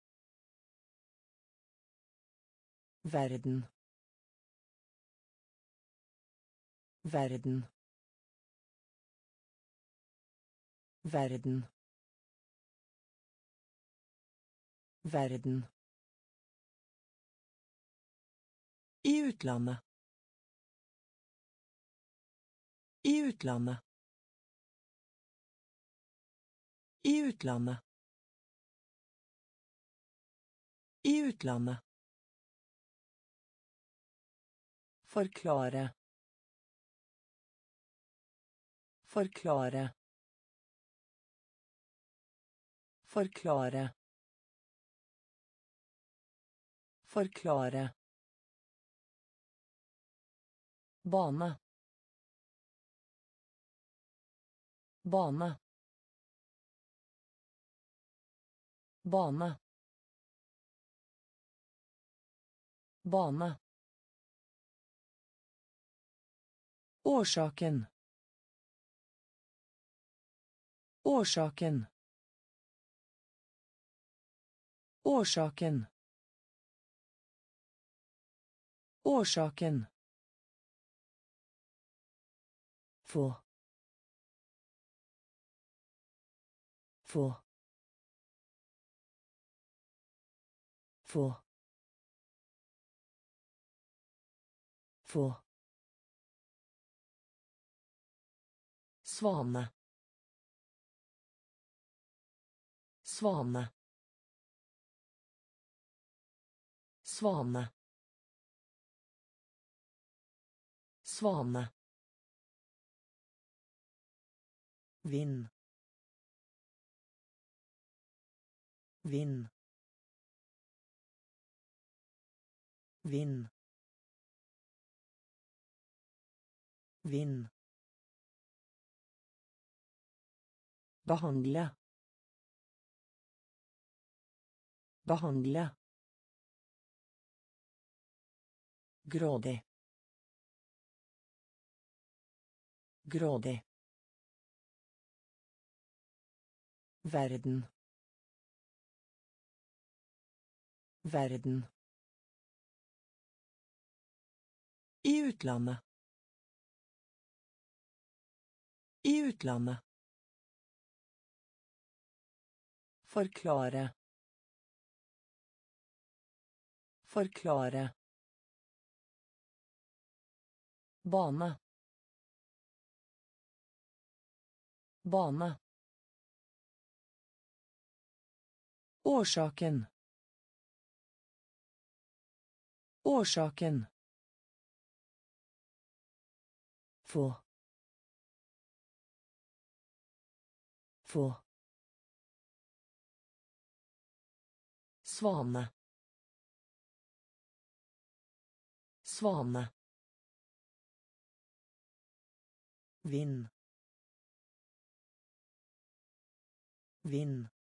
Verden. Verden. Verden. Verden. I utlandet. I utlandet. I utlandet. I utlandet. Forklare. Forklare. Forklare. Forklare. Bane. Bane. Bane. Bane. Årsaken. Årsaken. Årsaken. Årsaken. Få. Få. Få. Få. Svane. Svane. Svane. Svane. Vind. Vind. Vind. Vind. Behandle. Behandle. Grådig. Grådig. Verden. Verden. I utlandet. I utlandet. Forklare. Forklare. Bane. Bane. Årsaken. Årsaken. Få. Få. Svane. Svane. Vind. Vind.